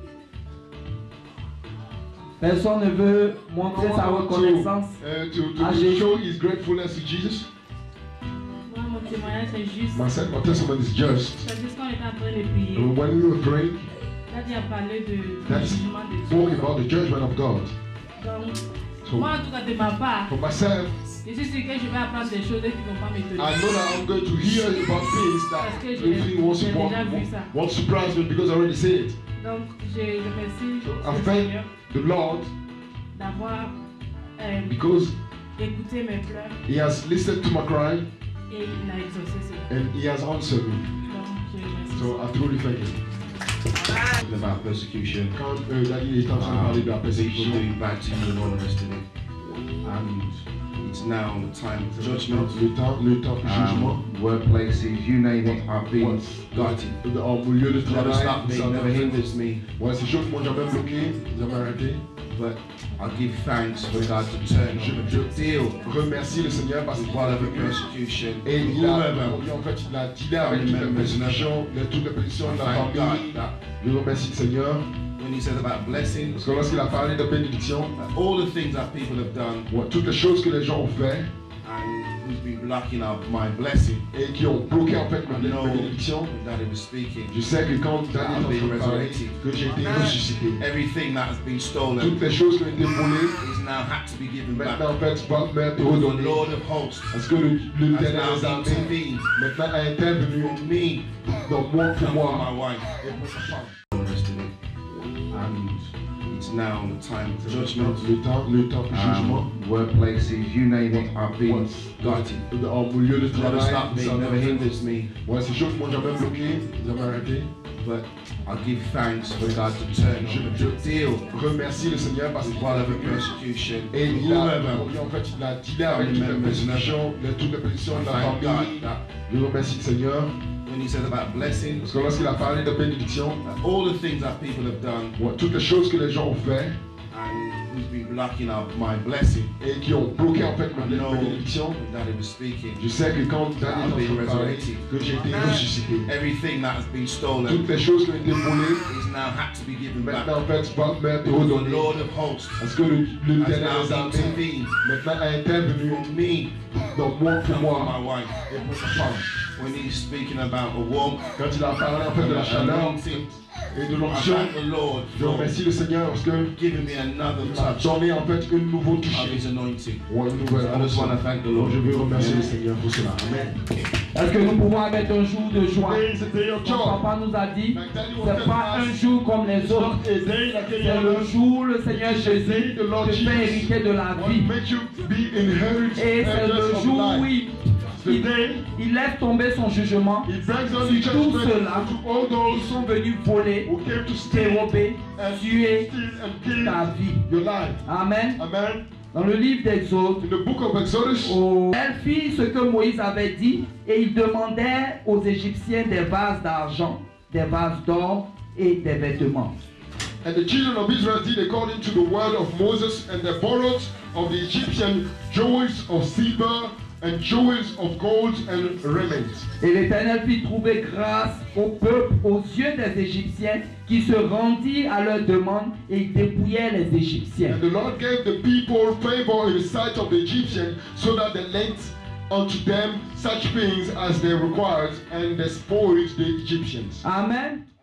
Personne ne veut montrer sa reconnaissance. Uh, to, to, à to Jésus. show His gratefulness to Jesus. Moi, mon témoignage, c'est juste. My, my testimony is just. C'est juste qu'on était en train de prier. uh, When we were praying, Daddy a parlé de, du That's jugement de Dieu. talking about the judgment of God. Donc, So, moi, en tout cas, de ma part, for myself, je suis sûr que je vais apprendre des choses qui ne vont pas m'étonner. I know that I'm going to hear about things Parce que that j'ai- everything won't, j'ai won't, déjà vu ça. won't surprise me because I already said it. Donc, je remercie So, I le thank Seigneur the Lord d'avoir euh, because écouté mes pleurs He has listened to my cry et il a exaucé cela. and He has answered me. Donc, je remercie. So I truly thank Him. About persecution, Quand euh, Daniel est en train de parler de la people persécution, doing bad to you and all the rest of it. And it's now the time of judgment. le temps, le temps du jugement, Um, workplaces, you name it, I've been gutted. en milieu de Never travail, stopped me, ça never m'a fait- hinders me. Ouais, ces choses m'ont jamais bloqué, jamais arrêté. But I give thanks for God to turn Je, the deal. remercie le Seigneur parce qu'il Whatever persecution, et il a, whoever, en fait, il a dealé avec toutes les persécutions, de toutes les persécutions de la thank God famille. that Je remercie le Seigneur when he says about blessings, parce que lorsqu'il a parlé de bénédiction, that all the things that people have done ouais, toutes les choses que les gens ont fait and who's been blocking out my blessing, et qui ont bloqué en fait ma, I know ma bénédiction, that he was speaking. je sais que quand Daniel I've been a parlé, resurrected. que j'ai été ressuscité. Everything that has been stolen Toutes les choses qui ont été volées, is now had to be given back. maintenant en fait, doivent m'être The redonnées. Lord of hosts Parce que le, le has dernier now des armées intervened maintenant a intervenu for me dans moi pour and for moi my wife. et pour sa femme. And it's now the time of judgment. Le temps, le temps du jugement. Um, workplaces, you name it, I've been gutted. En milieu de Never travail, stopped me, ça never hinders me. ouais, ces choses m'ont jamais bloqué, jamais arrêté. But I give thanks for God to turn Je, the je deal. remercie le Seigneur parce qu'il Whatever persecution, et il a, whoever, en fait, il a dealé avec toutes les persécutions, de toutes les persécutions de la thank God famille. that Je remercie le Seigneur when he says about blessings, parce que lorsqu'il a parlé de bénédiction, that all the things that people have done ouais, toutes les choses que les gens ont fait and who's been blocking out my blessing, et qui ont bloqué en fait ma, I know ma bénédiction, that he was speaking. je sais que quand Daniel I've been a parlé, resurrected. que j'ai été ressuscité. Everything that has been stolen Toutes les choses qui ont été volées, is now had to be given back. maintenant en fait, doivent m'être The redonnées. Lord of hosts Parce que le, le has dernier des now armées intervened maintenant a intervenu for me dans moi pour and for moi my wife. et pour sa femme. When he's speaking about a warmth Quand il a parlé en fait de la chaleur anointing, et de I l'onction, thank the Lord je for remercie le Seigneur parce que giving me another il m'a touch donné en fait une nouvelle of touche his anointing. ou une nouvelle I just want to onction. thank the Donc Lord. je veux remercier le Seigneur pour cela. Amen. Est-ce que nous pouvons mettre un jour de joie? Today is a day of Notre joy. papa nous a dit, Like Daddy was c'est telling pas un us, jour comme les it's autres. not a day like any C'est le other. jour où le Seigneur Jésus The Lord te fait Jesus hériter de la will vie. make you be inherit Et c'est heirs le of jour où life. il, The il, day il laisse tomber son jugement he brings on sur the tous judgment ceux-là to all qui those sont venus voler, who came to steal dérober, and tuer steal and kill ta vie. your life. Amen. Amen. Dans le livre d'Exode, In the book of Exodus, oh, elle fit ce que Moïse avait dit et il demandait aux Égyptiens des vases d'argent, des vases d'or et des vêtements. and the children of Israel did according to the word of Moses, and they borrowed of the Egyptian jewels of silver and jewels of gold and raiment. Et l'Éternel fit trouver grâce au peuple aux yeux des Égyptiens qui se rendirent à leur demande et ils dépouillaient les Égyptiens. And the Lord gave the people favor in the sight of the Egyptians, so that they lent unto them such things as they required, and they spoiled the Egyptians. Amen.